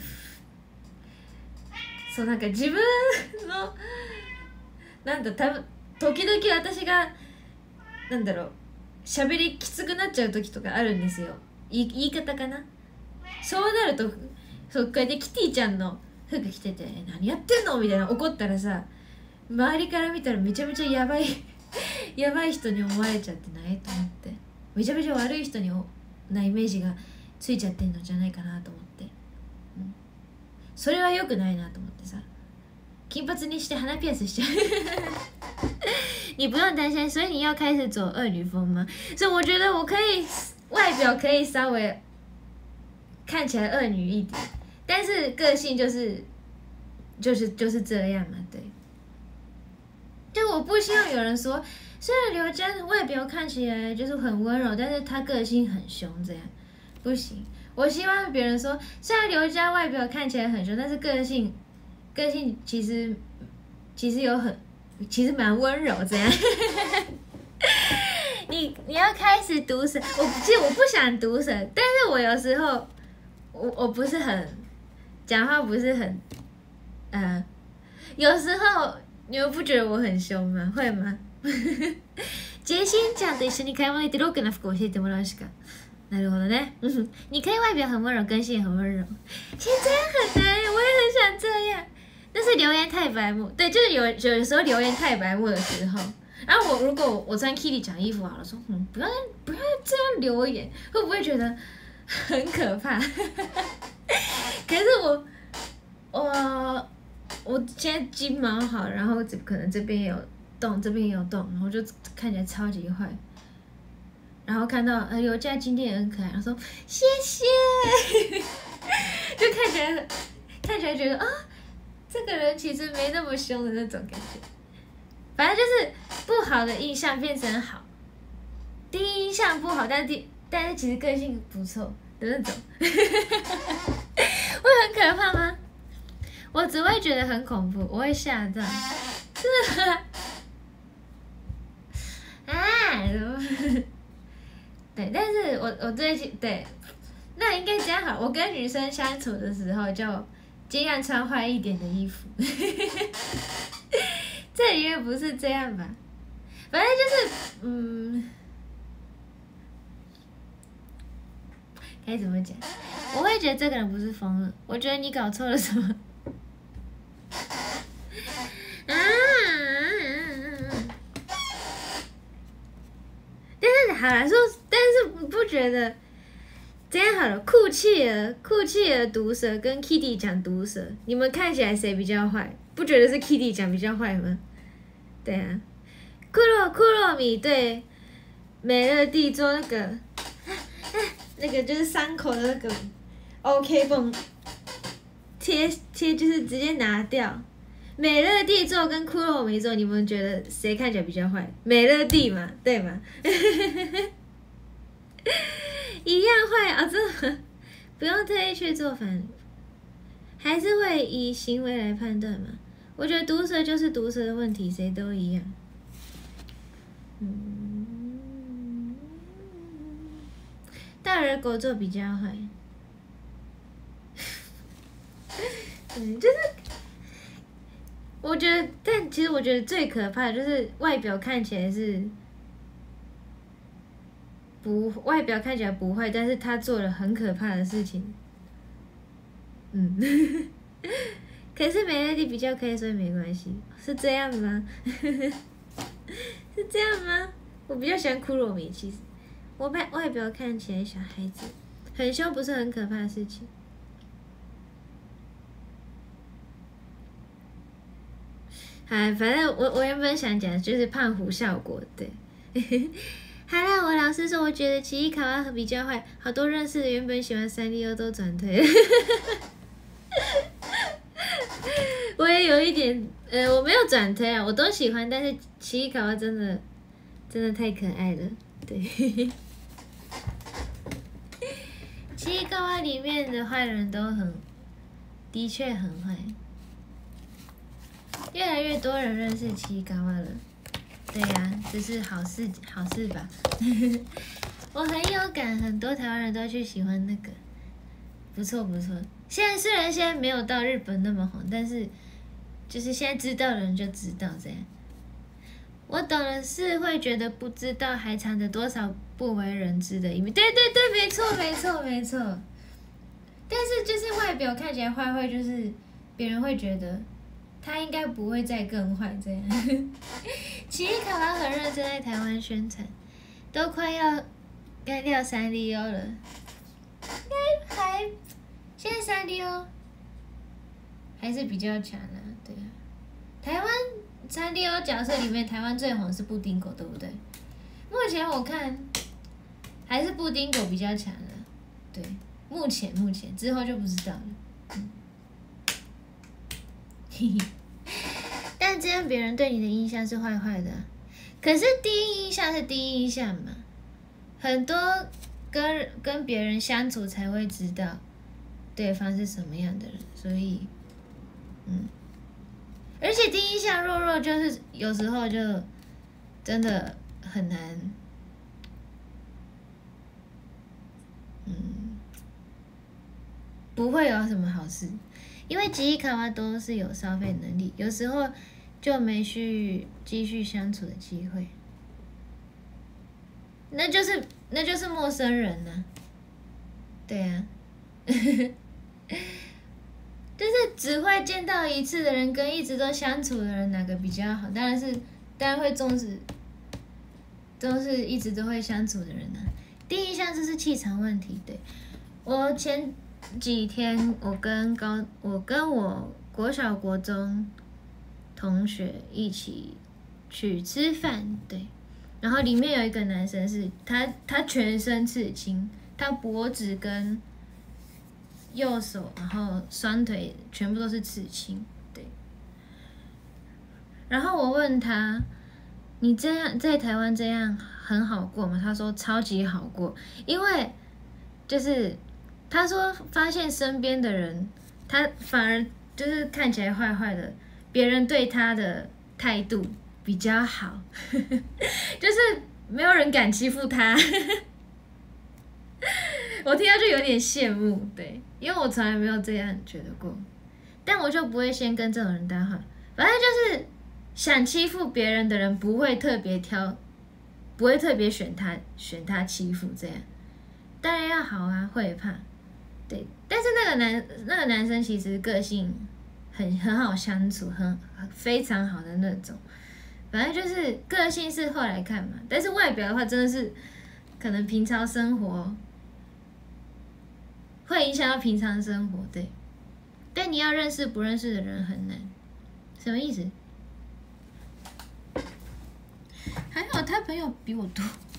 B: そうなんか自分のなんだた時々私がなんだろう喋りきつくなっちゃう時とかあるんですよ。言い、言い方かな。そうなるとそうこうやってキティちゃんの服着てて何やってんのみたいな怒ったらさ、周りから見たらめちゃめちゃやばいやばい人に思われちゃってないと思って、めちゃめちゃ悪い人になイメージがついちゃってんのじゃないかなと思って、うん、それは良くないなと思ってさ、金髪にして鼻ピアスしちゃう你不用担心，所以你要开始走恶女风吗？所以我觉得我可以外表可以稍微看起来恶女一点，但是个性就是就是就是这样嘛，对。就我不希望有人说，虽然刘佳外表看起来就是很温柔，但是她个性很凶，这样不行。我希望别人说，虽然刘佳外表看起来很凶，但是个性个性其实其实有很其实蛮温柔这样。你你要开始毒舌，我其实我不想毒舌，但是我有时候我我不是很讲话不是很呃，有时候你们不觉得我很凶吗？会吗？杰心ちゃんと一緒に買い物行ってロックな服を教えてもらうしか。なるほどね。你可以外表很温柔，个性也很温柔。其实这样很难，我也很想这样。但是留言太白目，对，就是有有时候留言太白目的时候，然后我如果我穿 Kitty 讲衣服好了，说嗯不要不要这样留言，会不会觉得很可怕？可是我我我现在金毛好，然后这可能这边有洞，这边也有洞，然后就看起来超级坏。然后看到呃有家今天也很可爱，然后说谢谢，就看起来看起来觉得啊。这个人其实没那么凶的那种感觉，反正就是不好的印象变成好，第一印象不好，但是第但是其实个性不错的那种，会很可怕吗？我只会觉得很恐怖，我会吓到，真的啊！对，但是我我最近对，那应该这样好，我跟女生相处的时候就。尽量穿坏一点的衣服，这里面不是这样吧？反反正就是嗯，该怎么讲？我会觉得这个人不是疯了，我觉得你搞错了什么。啊！但是好来说，但是不觉得这样好了。酷企鹅，酷企鹅毒舌跟 Kitty 讲毒舌，你们看起来谁比较坏？不觉得是 Kitty 讲比较坏吗？对啊，库洛库洛米对美乐蒂做那个，那个就是伤口的那个 OK 绷贴贴，就是直接拿掉。美乐蒂做跟库洛米做，你们觉得谁看起来比较坏？美乐蒂嘛，对吗？一样坏啊！这不用特意去做反，还是会以行为来判断嘛。我觉得毒舌就是毒舌的问题，谁都一样。嗯，大耳狗做比较坏。嗯，就是。我觉得，但其实我觉得最可怕的就是外表看起来是不，外表看起来不坏，但是他做了很可怕的事情。嗯，可是美乐蒂比较可以，所以没关系，是这样吗？是这样吗？我比较喜欢库洛米，其实我外外表看起来小孩子很凶，不是很可怕的事情。哎，反正我我原本想讲就是胖虎效果，对。好啦，我老实说，我觉得奇异卡哇比较坏，好多认识的原本喜欢三丽鸥都转退了。我也有一点，呃，我没有转推啊，我都喜欢，但是奇异卡哇真的真的太可爱了，对。奇异卡哇里面的坏人都很，的确很坏。越来越多人认识奇异卡哇了，对呀、啊，这是好事好事吧？我很有感，很多台湾人都去喜欢那个，不错不错。现在虽然现在没有到日本那么红，但是就是现在知道的人就知道这样。我懂的是会觉得不知道还藏着多少不为人知的一面。对对对，没错没错没错。但是就是外表看起来坏坏，就是别人会觉得。他应该不会再更坏这样。奇异卡哇很认真在台湾宣传，都快要干掉三丽鸥了。应该还现在三丽鸥还是比较强的、啊，对啊。台湾三丽鸥角色里面，台湾最红是布丁狗，对不对？目前我看还是布丁狗比较强的，对。目前目前之后就不知道了。嗯但这样别人对你的印象是坏坏的、啊，可是第一印象是第一印象嘛，很多跟跟别人相处才会知道对方是什么样的人，所以，嗯，而且第一印象弱弱就是有时候就真的很难，嗯，不会有什么好事。因为奇异卡哇都是有消费能力，有时候就没去继续相处的机会，那就是那就是陌生人呐、啊，对呀、啊，就是只会见到一次的人跟一直都相处的人哪个比较好？当然是当然会重视，都是一直都会相处的人呐、啊。第一项就是气场问题，对我前。几天我跟高我跟我国小国中同学一起去吃饭，对，然后里面有一个男生是他他全身刺青，他脖子跟右手然后双腿全部都是刺青，对。然后我问他，你这样在台湾这样很好过吗？他说超级好过，因为就是。他说：“发现身边的人，他反而就是看起来坏坏的，别人对他的态度比较好，就是没有人敢欺负他。我听到就有点羡慕，对，因为我从来没有这样觉得过，但我就不会先跟这种人搭话。反正就是想欺负别人的人不会特别挑，不会特别选他选他欺负这样。当然要好啊，会怕，对。但是那个男那个男生其实个性很很好相处，很非常好的那种。反正就是个性是后来看嘛，但是外表的话真的是可能平常生活会影响到平常生活，对。但你要认识不认识的人很难，什么意思？还好他朋友比我多，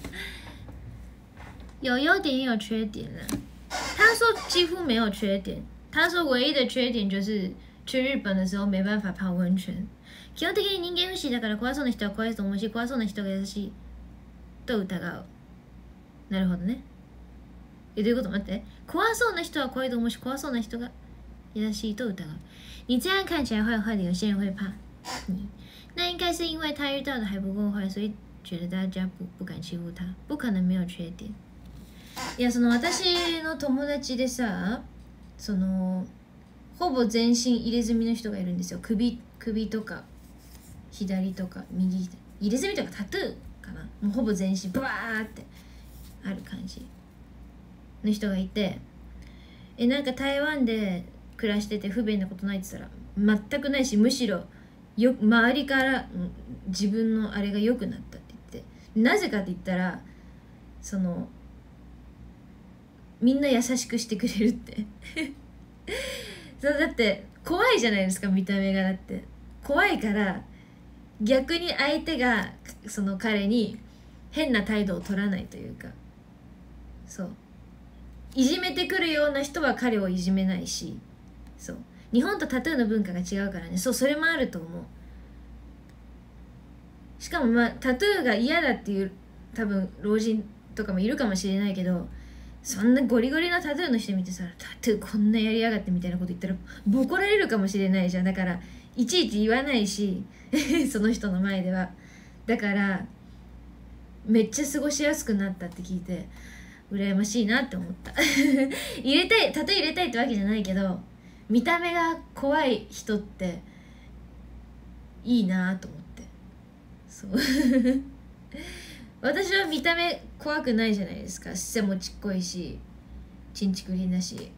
B: 有优点也有缺点啦。他说几乎没有缺点，他说唯一的缺点就是去日本的时候没办法泡温泉。基本的に人間不信だから怖そうな人は怖いと思うし、怖そうな人が優しいと疑う。なるほどね。え、どういうこと？待って。怖そうな人は怖いと思うし、怖そうな人が優しいと疑う。你这样看起来坏坏的，有些人会怕你。那应该是因为他遇到的还不够坏，所以觉得大家不不敢欺负他。不可能没有缺点。いや、その私の友達でさ、そのほぼ全身入れ墨の人がいるんですよ。首首とか左とか右入れ墨とかタトゥーかな。もうほぼ全身ブワーってある感じの人がいて、えなんか台湾で暮らしてて不便なことないって言ったら全くないし、むしろよ周りから自分のあれが良くなったって言って、なぜかって言ったらそのみんな優しくしてくれるってそうだって怖いじゃないですか、見た目が。だって怖いから逆に相手がその彼に変な態度を取らないというか、そういじめてくるような人は彼をいじめないし、そう日本とタトゥーの文化が違うからね。そうそれもあると思う。しかもまあタトゥーが嫌だっていう多分老人とかもいるかもしれないけど、そんなゴリゴリのタトゥーの人見てさ、タトゥーこんなやりやがってみたいなこと言ったらボコられるかもしれないじゃん。だからいちいち言わないしその人の前では。だからめっちゃ過ごしやすくなったって聞いて羨ましいなって思った入れたいタトゥー入れたいってわけじゃないけど、見た目が怖い人っていいなと思って。そう私は見た目怖くないじゃないですか。背もちっこいしちんちくりんだし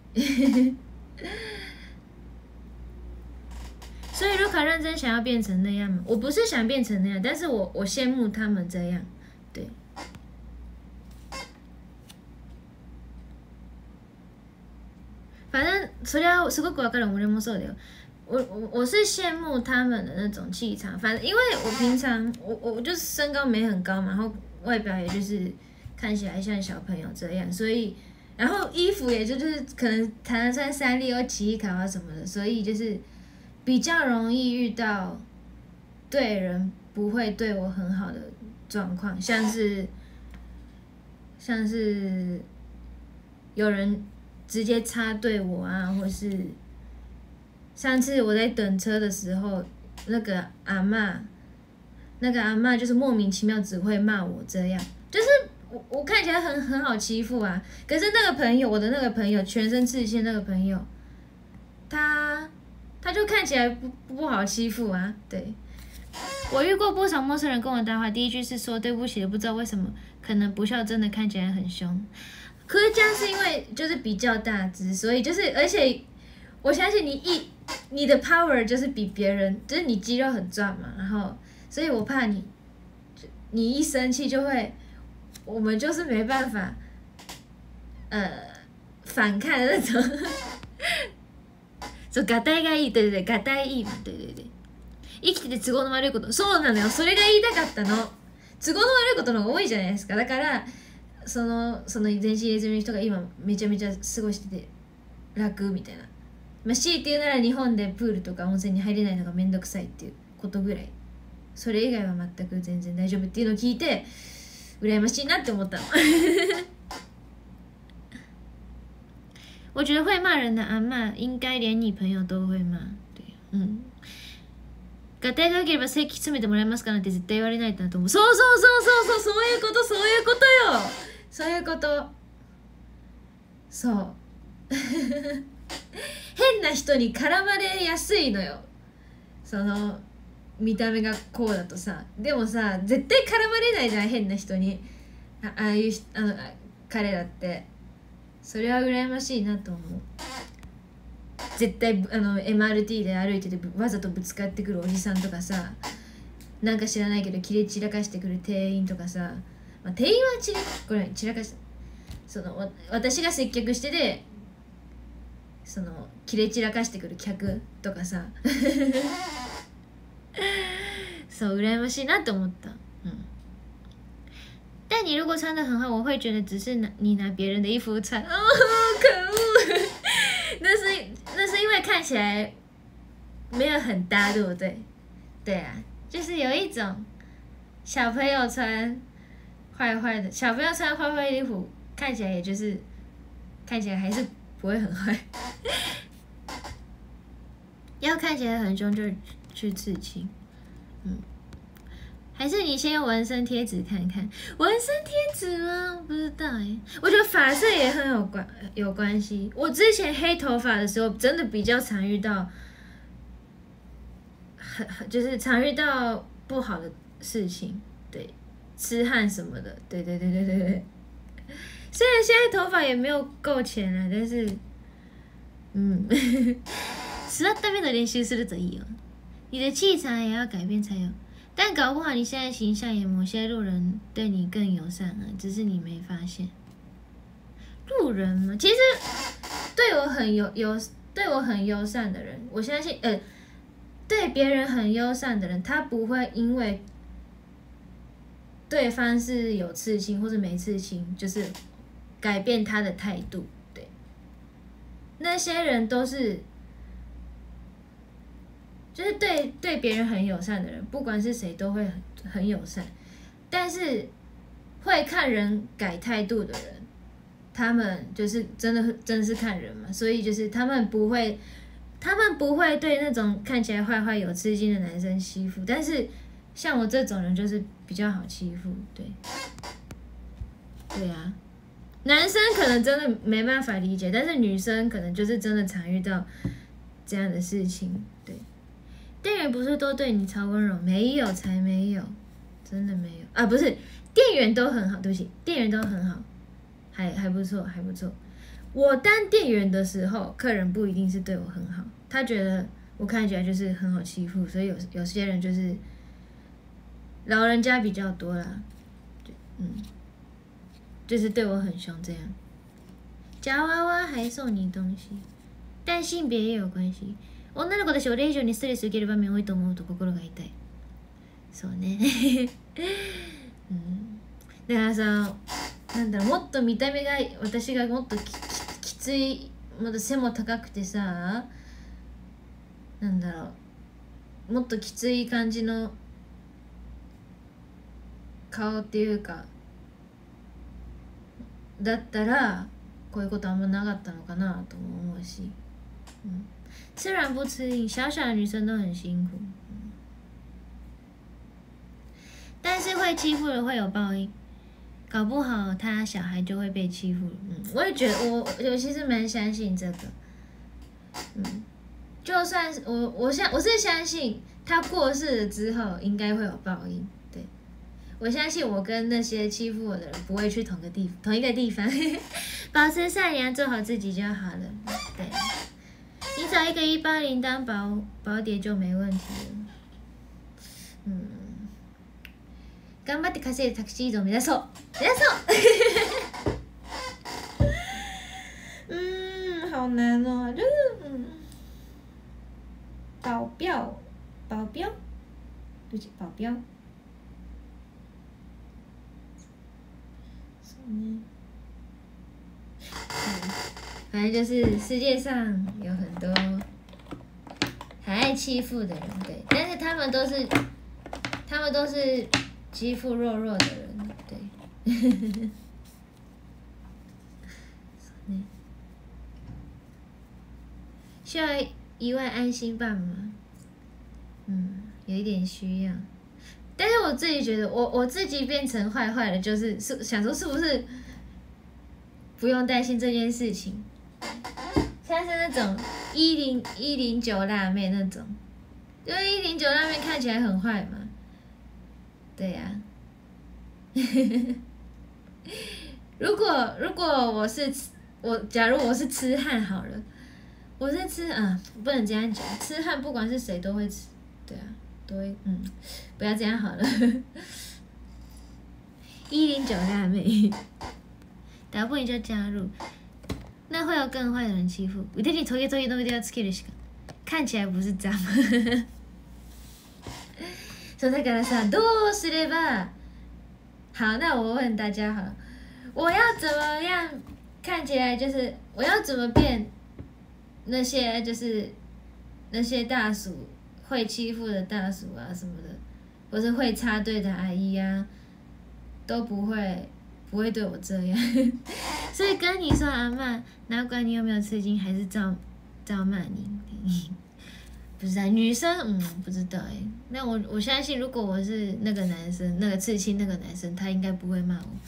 B: 所以如果认真想要变成那样，我不是想变成那样，但是我我羡慕他们这样，对。反正それはすごくわかる，俺もそうだよ。我我我是羡慕他们的那种气场。反正因为我平常我我就是身高没很高嘛，然后外表也就是看起来像小朋友这样，所以然后衣服也就是可能常常穿三丽或奇异卡啊什么的，所以就是比较容易遇到对人不会对我很好的状况，像是像是有人直接插队我啊，或是上次我在等车的时候，那个阿嬷，那个阿嬷就是莫名其妙只会骂我这样，就是我我看起来很很好欺负啊，可是那个朋友，我的那个朋友全身刺青那个朋友，他他就看起来不不好欺负啊，对。我遇过不少陌生人跟我搭话，第一句是说对不起的，不知道为什么，可能不笑真的看起来很凶。可是这样是因为就是比较大只，所以就是而且我相信你一你的 power 就是比别人，就是你肌肉很壮嘛，然后所以我怕你你一生气就会，我们就是没办法呃反抗的那种そうガタイがいい、对对对ガタイいい嘛，对对对生きてて都合の悪いこと、そうなのよ、それが言いたかったの。都合の悪いことの方が多いじゃないですか。だからそのその全身入れ墨の人が今めちゃめちゃ過ごしてて楽みたいな、まあ、強いて言うなら日本でプールとか温泉に入れないのがめんどくさいっていうことぐらい、それ以外は全く全然大丈夫っていうのを聞いて羨ましいなって思ったの我觉得会骂人的阿嬷应该连你朋友都会骂。对，嗯。ガタイが良ければ正規詰めてもらえますかなんて絶対言われないとなと思う。そうそうそうそうそう、そういうことそういうことよ。そういうこと。そう変な人に絡まれやすいのよ。その見た目がこうだとさ、でもさ絶対絡まれないじゃん、変な人に。あああいうあの彼らって、それは羨ましいなと思う。絶対あの エムアールティー で歩いててわざとぶつかってくるおじさんとかさ、なんか知らないけど切れ散らかしてくる店員とかさ、まあ、店員は散らこれ散らかしそのわ私が接客してでその切れ散らかしてくる客とかさそう羨ましいなと思った。嗯，但你如果穿得很好，我会觉得只是拿你拿别人的衣服穿，哦，可恶！那是那是因为看起来没有很搭，对不对？对啊，就是有一种小朋友穿坏坏的，小朋友穿坏坏的衣服，看起来也就是看起来还是不会很坏。要看起来很凶就去刺青，嗯。还是你先用纹身贴纸看看，纹身贴纸吗？不知道哎，我觉得发色也很有关有关系。我之前黑头发的时候，真的比较常遇到，很就是常遇到不好的事情，对，痴汉什么的，对对对对对对。虽然现在头发也没有够钱了，但是，嗯，座った目の練習するといいよ。你的气场也要改变才有。但搞不好你现在形象也某些路人对你更友善了，只是你没发现。路人嘛，其实对我很友友对我很友善的人，我相信，呃，对别人很友善的人，他不会因为对方是有刺青或是没刺青，就是改变他的态度。对，那些人都是。就是对对别人很友善的人，不管是谁都会很很友善，但是会看人改态度的人，他们就是真的真的是看人嘛，所以就是他们不会，他们不会对那种看起来坏坏有刺激的男生欺负，但是像我这种人就是比较好欺负，对，对啊，男生可能真的没办法理解，但是女生可能就是真的常遇到这样的事情，对。店员不是都对你超温柔？没有，才没有，真的没有啊！不是，店员都很好，对不起，店员都很好，还还不错，还不错。我当店员的时候，客人不一定是对我很好，他觉得我看起来就是很好欺负，所以有有些人就是老人家比较多啦，嗯，就是对我很凶这样。夹娃娃还送你东西，但性别也有关系。女の子だし俺以上にストレス受ける場面多いと思うと心が痛い。そうね、うん、だからさ、なんだろう、もっと見た目が私がもっと き, き, きつい、もっと背も高くてさ、なんだろう、もっときつい感じの顔っていうかだったらこういうことあんまなかったのかなとも思うし、うん、吃软不吃硬，小小的女生都很辛苦，嗯、但是会欺负人会有报应，搞不好他小孩就会被欺负。嗯，我也觉得我我其实蛮相信这个，嗯，就算是我我相我是相信他过世了之后应该会有报应。对，我相信我跟那些欺负我的人不会去同个地同一个地方，保持善良，做好自己就好了。对。你找一个一八零当保保碟就没问题了。嗯，頑張って稼いでタクシー移動目指そう目指そう嗯，好难哦，就是嗯，保镖，保镖，对不起，保镖。そうね。反正就是世界上有很多很爱欺负的人，对，但是他们都是他们都是欺负弱弱的人，对。需要一万安心棒吗？嗯，有一点需要，但是我自己觉得我我自己变成坏坏的，就是是想说是不是不用担心这件事情。像是那种一零一零九辣妹那种， 就是一零九那边看起来很坏嘛。对呀、啊。如果如果我是我，假如我是痴汉好了，我是痴啊，不能这样讲，痴汉不管是谁都会吃，对啊，都会嗯，不要这样好了。一零九辣妹，打不赢就加入，那会有更坏的人欺负。腕にトゲトゲの腕をつけるしか。看起来不是脏。そうだからさ、どうすれば好？那我问大家好了，我要怎么样看起来就是我要怎么变那些就是那些大叔会欺负的大叔啊什么的，或是会插队的阿姨啊，都不会不会对我这样。所以跟你说阿嬷，哪管你有没有吃惊，还是照照骂你。不知道女生，嗯，不知道哎。那我我相信，如果我是那个男生，那个刺青那个男生，他应该不会骂我。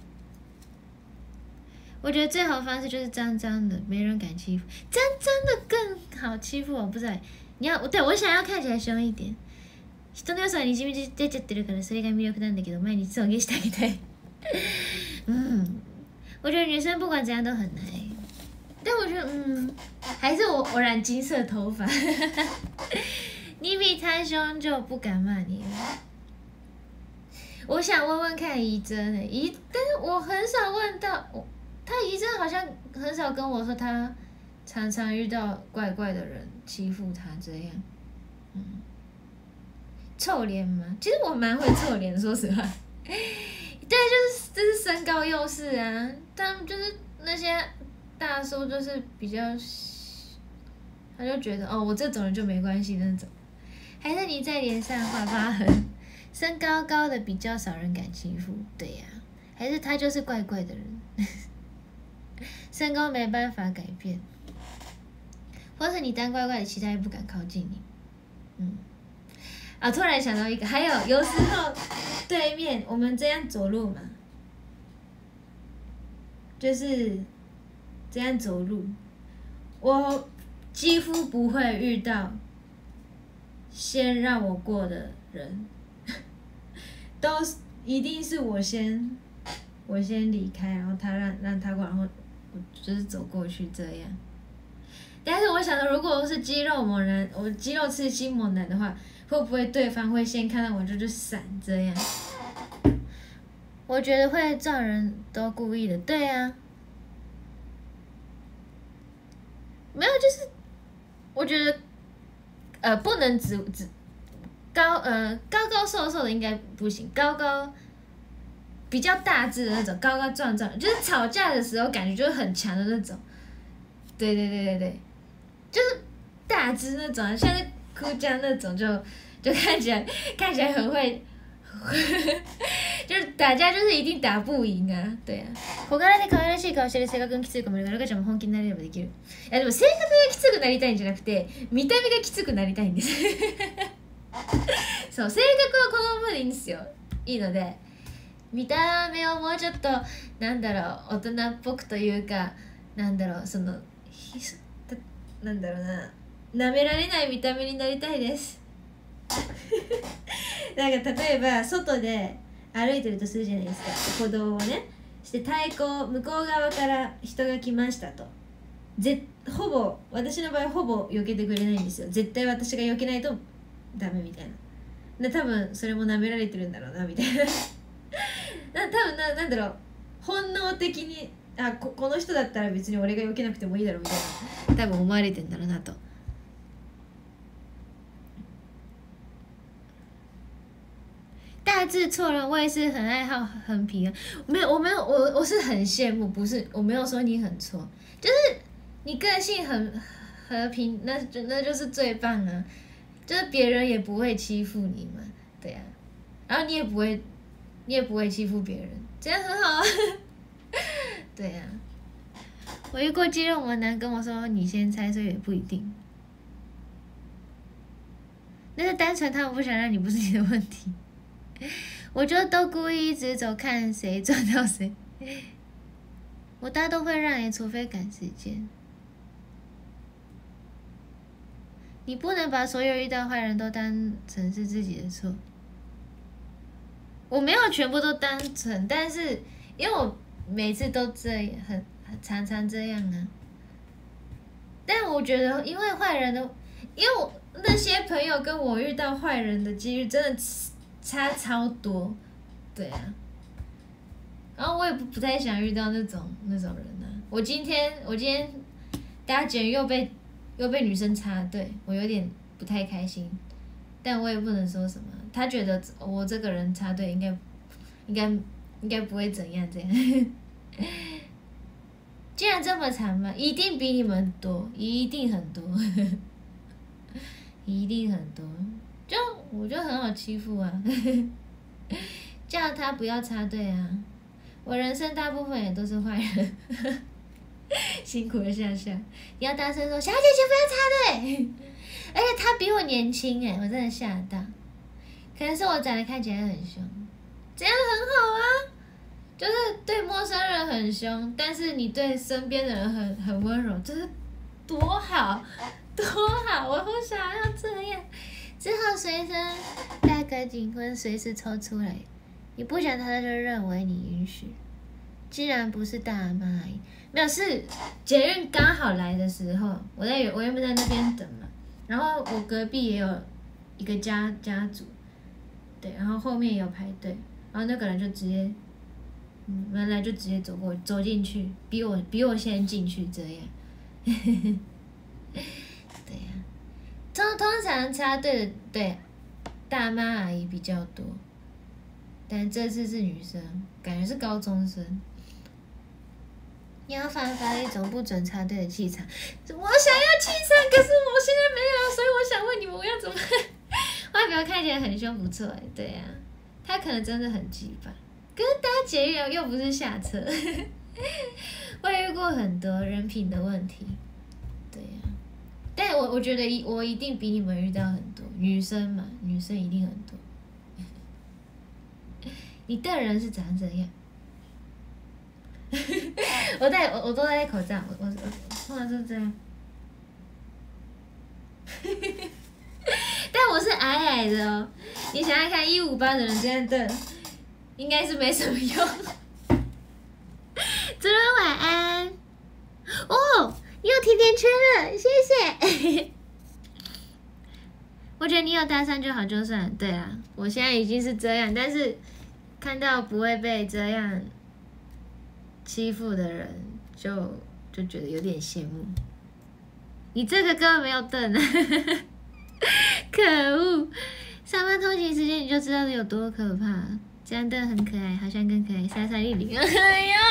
B: 我觉得最好的方式就是脏脏的，没人敢欺负。脏脏的更好欺负，我不知道。你要对我想要看起来凶一点。人の良さはにじみ出ちゃってるからそれが魅力なんだけど毎日送迎してあげたい。嗯，我觉得女生不管怎样都很难。但我觉得，嗯，还是我我染金色头发，你比他凶就不敢骂你了。我想问问看怡珍诶，怡，但是我很少问到，我他怡珍好像很少跟我说他常常遇到怪怪的人欺负他这样，嗯，臭脸吗？其实我蛮会臭脸，说实话。对，就是这是身高优势啊，他们就是那些。大叔就是比较，他就觉得哦，我这种人就没关系那种，还是你在脸上画疤痕，身高高的比较少人敢欺负，对呀、啊，还是他就是怪怪的人，身高没办法改变，或是你当怪怪的，其他也不敢靠近你，嗯，啊，突然想到一个，还有有时候对面我们这样走路嘛，就是。这样走路，我几乎不会遇到先让我过的人，都一定是我先我先离开，然后他让让他过，然后我就是走过去这样。但是我想到，如果我是肌肉猛男，我肌肉刺激猛男的话，会不会对方会先看到我就就闪这样？我觉得会造人都故意的，对啊。没有，就是我觉得，呃，不能只只高呃高高瘦瘦的应该不行，高高比较大只的那种，高高壮壮，就是吵架的时候感觉就是很强的那种。对对对对对，就是大只那种，像是哭江那种就就看起来看起来很会。就是打架就是一定打不赢啊，对啊。小柄で可愛らしい顔してる性格がきつい子もいるから、ルカちゃんも本気になれればできる。いやでも性格がきつくなりたいんじゃなくて、見た目がきつくなりたいんです。そう、性格はこのままでいいんですよ。いいので、見た目をもうちょっとなんだろう、大人っぽくというか、なんだろう、そのなんだろうな、舐められない見た目になりたいです。なんか例えば外で歩いてるとするじゃないですか、歩道をね。して対向向こう側から人が来ましたと、ぜほぼ私の場合ほぼ避けてくれないんですよ。絶対私が避けないとダメみたいな。で多分それも舐められてるんだろうなみたいな。な多分ななんだろう、本能的にあ こ, この人だったら別に俺が避けなくてもいいだろうみたいな、多分思われてんだろうなと。大致错了，我也是很爱好横皮啊。没有，我没有，我我是很羡慕，不是，我没有说你很错，就是你个性很和平，那就那就是最棒啊，就是别人也不会欺负你嘛，对呀、啊，然后你也不会，你也不会欺负别人，这样很好啊，对呀、啊。我遇过肌肉猛男跟我说你先猜，所以也不一定，那是单纯他们不想让你不是你的问题。我就都故意一直走，看谁撞到谁。我大都会让你，除非赶时间。 你不能把所有遇到坏人都当成是自己的错。我没有全部都当成，但是因为我每次都这样，很很常常这样啊。但我觉得，因为坏人的，因为我那些朋友跟我遇到坏人的几率真的差超多，对啊。然后我也不不太想遇到那种那种人啊。我今天我今天搭捷运又被又被女生插队，我有点不太开心，但我也不能说什么。他觉得我这个人插队应该应该应该不会怎样这样。既然这么长嘛，一定比你们多，一定很多，一定很多。就我就很好欺负啊，叫他不要插队啊。我人生大部分也都是坏人，辛苦了夏夏。你要大声说，小姐姐不要插队。而且他比我年轻哎，我真的吓到。可能是我长得看起来很凶，这样很好啊。就是对陌生人很凶，但是你对身边的人很很温柔，这是多好，多好！我好想要这样，只好随身带个警棍，随时抽出来。你不想他就认为你允许。既然不是大妈阿姨，没有是捷运刚好来的时候，我在我原本在那边等嘛，然后我隔壁也有一个家家族，对，然后后面也有排队，然后那个人就直接。嗯，原来就直接走过走进去，比我比我先进去这样，对呀、啊，通通常插队的对大妈阿姨比较多，但这次是女生，感觉是高中生。你要散发一种不准插队的气场，我想要气场，可是我现在没有，所以我想问你们，我要怎么？外表看起来很凶，不错哎，对呀、啊，他可能真的很鸡巴。可是搭捷运又不是下车，我也遇过很多人品的问题，对呀、啊。但我我觉得一我一定比你们遇到很多女生嘛，女生一定很多。你的人是长怎样？我戴我我都戴口罩，我我我通常是这样。但我是矮矮的哦，你想想看，一五八的人这样瞪。应该是没什么用。主人晚安。哦，你有甜甜圈了，谢谢。我觉得你有搭讪就好就算了。对啊，我现在已经是这样，但是看到不会被这样欺负的人，就就觉得有点羡慕。你这个根本没有瞪啊！可恶！上班通勤时间你就知道有多可怕。这样瞪很可爱，好像更可爱，莎莎丽丽。哎呀，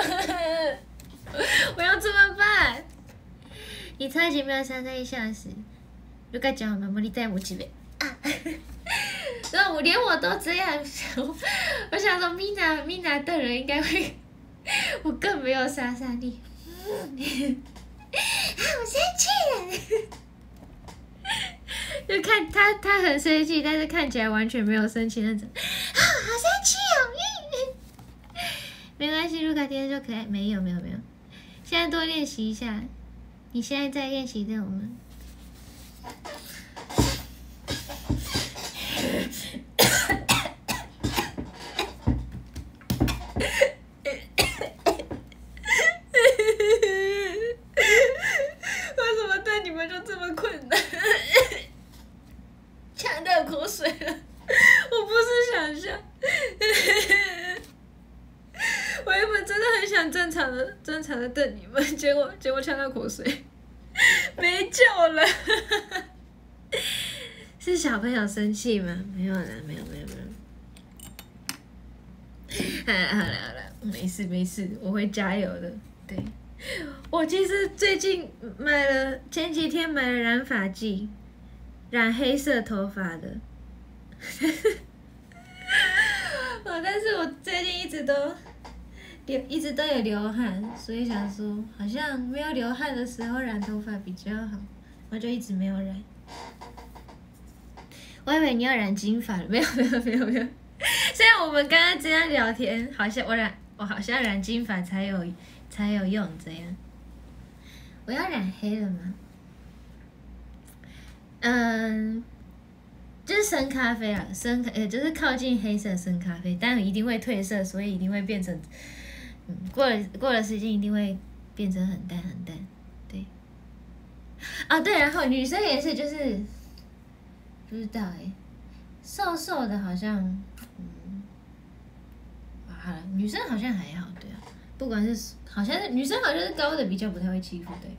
B: 我要怎么办？你超级没有莎莎一小时。如果讲我守りたいモチベ啊！然后我连我都这样想，我想说米娜米娜的人应该会，我更没有莎莎力。啊，我生气了。就看他，他很生气，但是看起来完全没有生气那种。啊，好生气哦！没关系，卢卡天就可爱。没有，没有，没有。现在多练习一下。你现在在练习这种吗？为什么对你们就这么困难？呛到口水了，我不是想笑，我原本真的很想正常的、正常的瞪你们，结果结果呛到口水，没救了。是小朋友生气吗？没有啦，没有没有没有。好了好了好了，没事没事，我会加油的。对，我其实最近买了，前几天买了染发剂。染黑色头发的，哦，但是我最近一直都流，一直都有流汗，所以想说好像没有流汗的时候染头发比较好，我就一直没有染。我以为你要染金发了，没有没有没有没有。虽然我们刚刚这样聊天，好像我染我好像染金发才有才有用这样。我要染黑了吗？ 嗯，就是深咖啡啊，深呃就是靠近黑色深咖啡，但一定会褪色，所以一定会变成，嗯，过了过了时间一定会变成很淡很淡，对。啊对，然后女生也是，就是不知道哎、欸，瘦瘦的好像，嗯，好了，女生好像还好，对啊，不管是好像是女生好像是高的比较不太会欺负，对。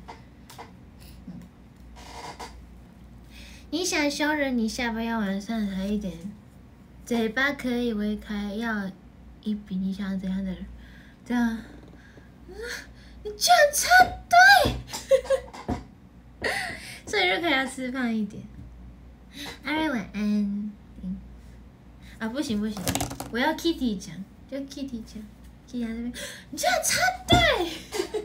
B: 你想凶人，你下巴要往上抬一点，嘴巴可以微开，要一比你想怎样的人，这样，啊、你居然猜对，所以就可以要吃胖一点。阿瑞晚安。嗯、啊不行不行，我要 Kitty 讲，就 Kitty 讲 ，Kitty 在这边，你居然猜对，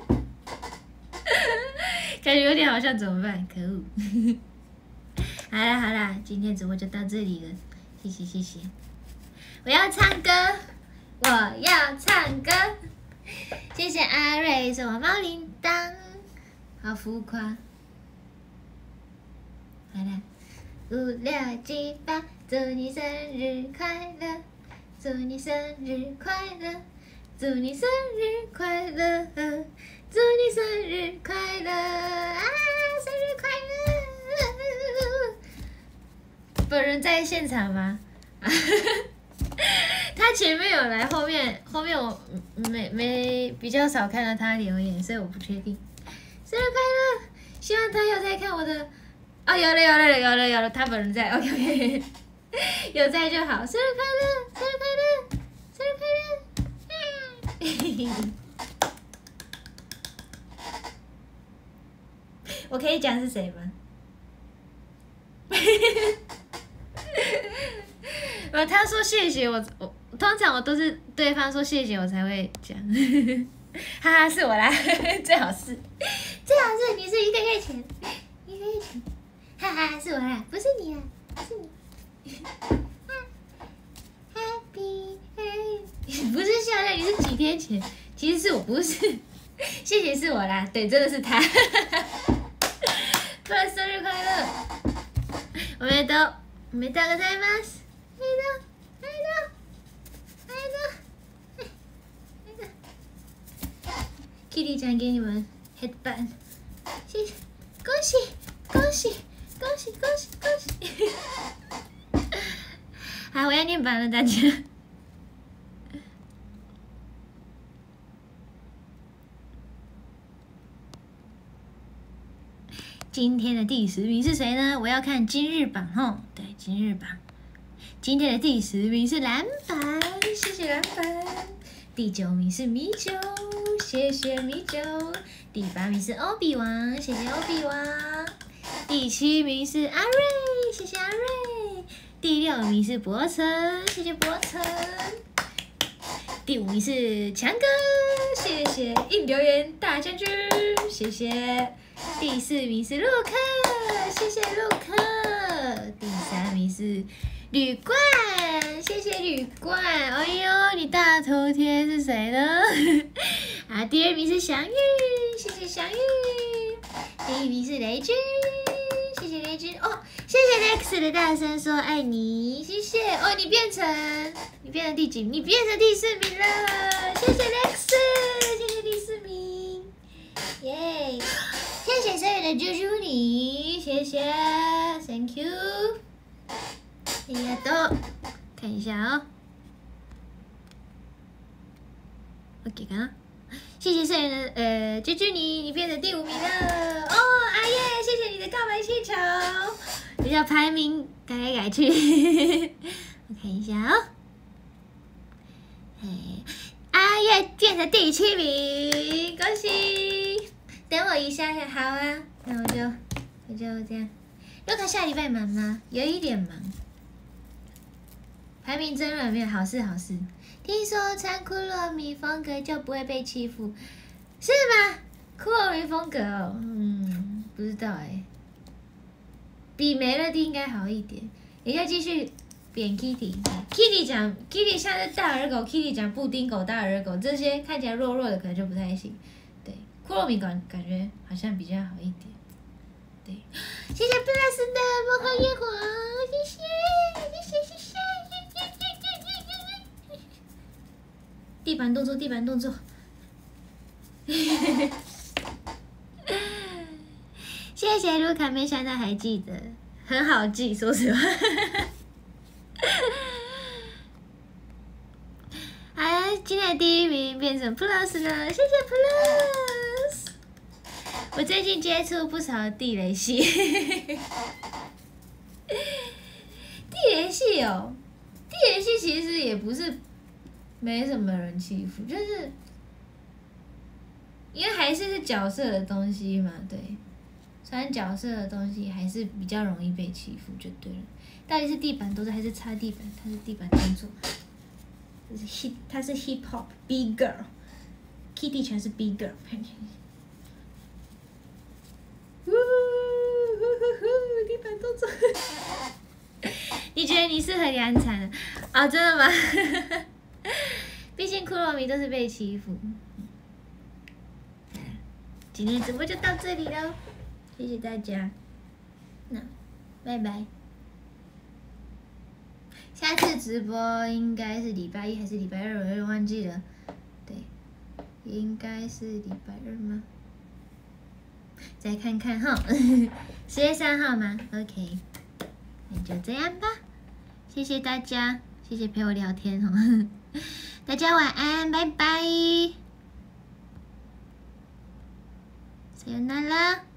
B: 感觉有点好笑，怎么办？可恶！好啦好啦，今天直播就到这里了，谢谢谢谢。我要唱歌，我要唱歌。谢谢阿瑞送我猫铃铛，好浮夸。好啦，五六七八，祝你生日快乐，祝你生日快乐，祝你生日快乐，祝你生日快乐啊！生日快乐！本人在现场吗？他前面有来，后面后面我没没比较少看到他留言，所以我不确定。生日快乐！希望他有在看我的。哦，有了有了有了有了，他本人在 ，OK OK， 有在就好。生日快乐！生日快乐！生日快乐！我可以讲是谁吗？呃，他说谢谢我，我通常我都是对方说谢谢我才会讲，哈哈，是我啦，最好是，最好是你是一个月前，一个月前，哈哈，是我啦，不是你啦，是你。Happy， 不是笑笑，你是几天前，其实是我，不是，谢谢是我啦，对，真的是他，祝生日快乐，おめでとう。おめでとうございます。おめでとう、おめでとう、おめでとう。Kitty 讲给你们 headband， 谢谢，恭喜恭喜恭喜恭喜恭喜！好，我要念完了，大家。今天的第十名是谁呢？我要看今日榜吼，对，今日榜。今天的第十名是蓝板，谢谢蓝板。第九名是米酒，谢谢米酒。第八名是欧比王，谢谢欧比王。第七名是阿瑞，谢谢阿瑞。第六名是博成，谢谢博成。第五名是强哥，谢谢硬留言大将军，谢谢。第四名是陆克，谢谢陆克。第三名是旅冠，谢谢旅冠。哎呦，你大头贴是谁呢？啊，第二名是祥玉，谢谢祥玉。第一名是雷军，谢谢雷军。哦，谢谢 Lex 的大声说爱你，谢谢。哦，你变成你变成第几？你变成第四名了，谢谢 Lex， 谢谢第四名，耶、yeah ！谢谢所有的啾啾你，谢谢 ，Thank you， 谢谢都，看一下哦 ，OK 看啊，谢谢所有的呃啾啾你，你变成第五名了，哦，阿耶，谢谢你的告白气球，这叫排名改来改去，我看一下哦，哎，阿耶变成第七名，恭喜！等我一下下，好啊，那我就我就这样。卢卡下礼拜忙吗？有一点忙。排名真软面，好事好事。听说穿库洛米风格就不会被欺负，是吗？库洛米风格哦，嗯，不知道哎、欸。比梅乐蒂应该好一点。也要继续扁 Kitty。Kitty 讲 Kitty 像是大耳狗 ，Kitty 讲布丁狗、大耳狗这些看起来弱弱的，可能就不太行。库洛米感感觉好像比较好一点。 对，谢谢 Plus 的魔幻烟火，谢谢谢谢谢谢。地板动作，地板动作。谢谢卢卡，没想到还记得，很好记，说实话。好，今天的第一名变成 Plus 了，谢谢 Plus。我最近接触不少地雷系，地雷系哦，地雷系其实也不是没什么人欺负，就是因为还是是角色的东西嘛，对。穿角色的东西还是比较容易被欺负，就对了。到底是地板动作还是擦地板？它是地板动作。这是 hip， 它是 hip hop big girl，Kitty 全是 big girl。呜呼呼，地板动作。你觉得你适合凉蝉的？哦，真的吗？毕竟骷髅迷都是被欺负。今天直播就到这里喽。谢谢大家，那拜拜。下次直播应该是礼拜一还是礼拜二，我有点忘记了。对，应该是礼拜二吗？再看看哈，十月三号吗 ？OK， 那就这样吧。谢谢大家，谢谢陪我聊天哈。大家晚安，拜拜。さよなら。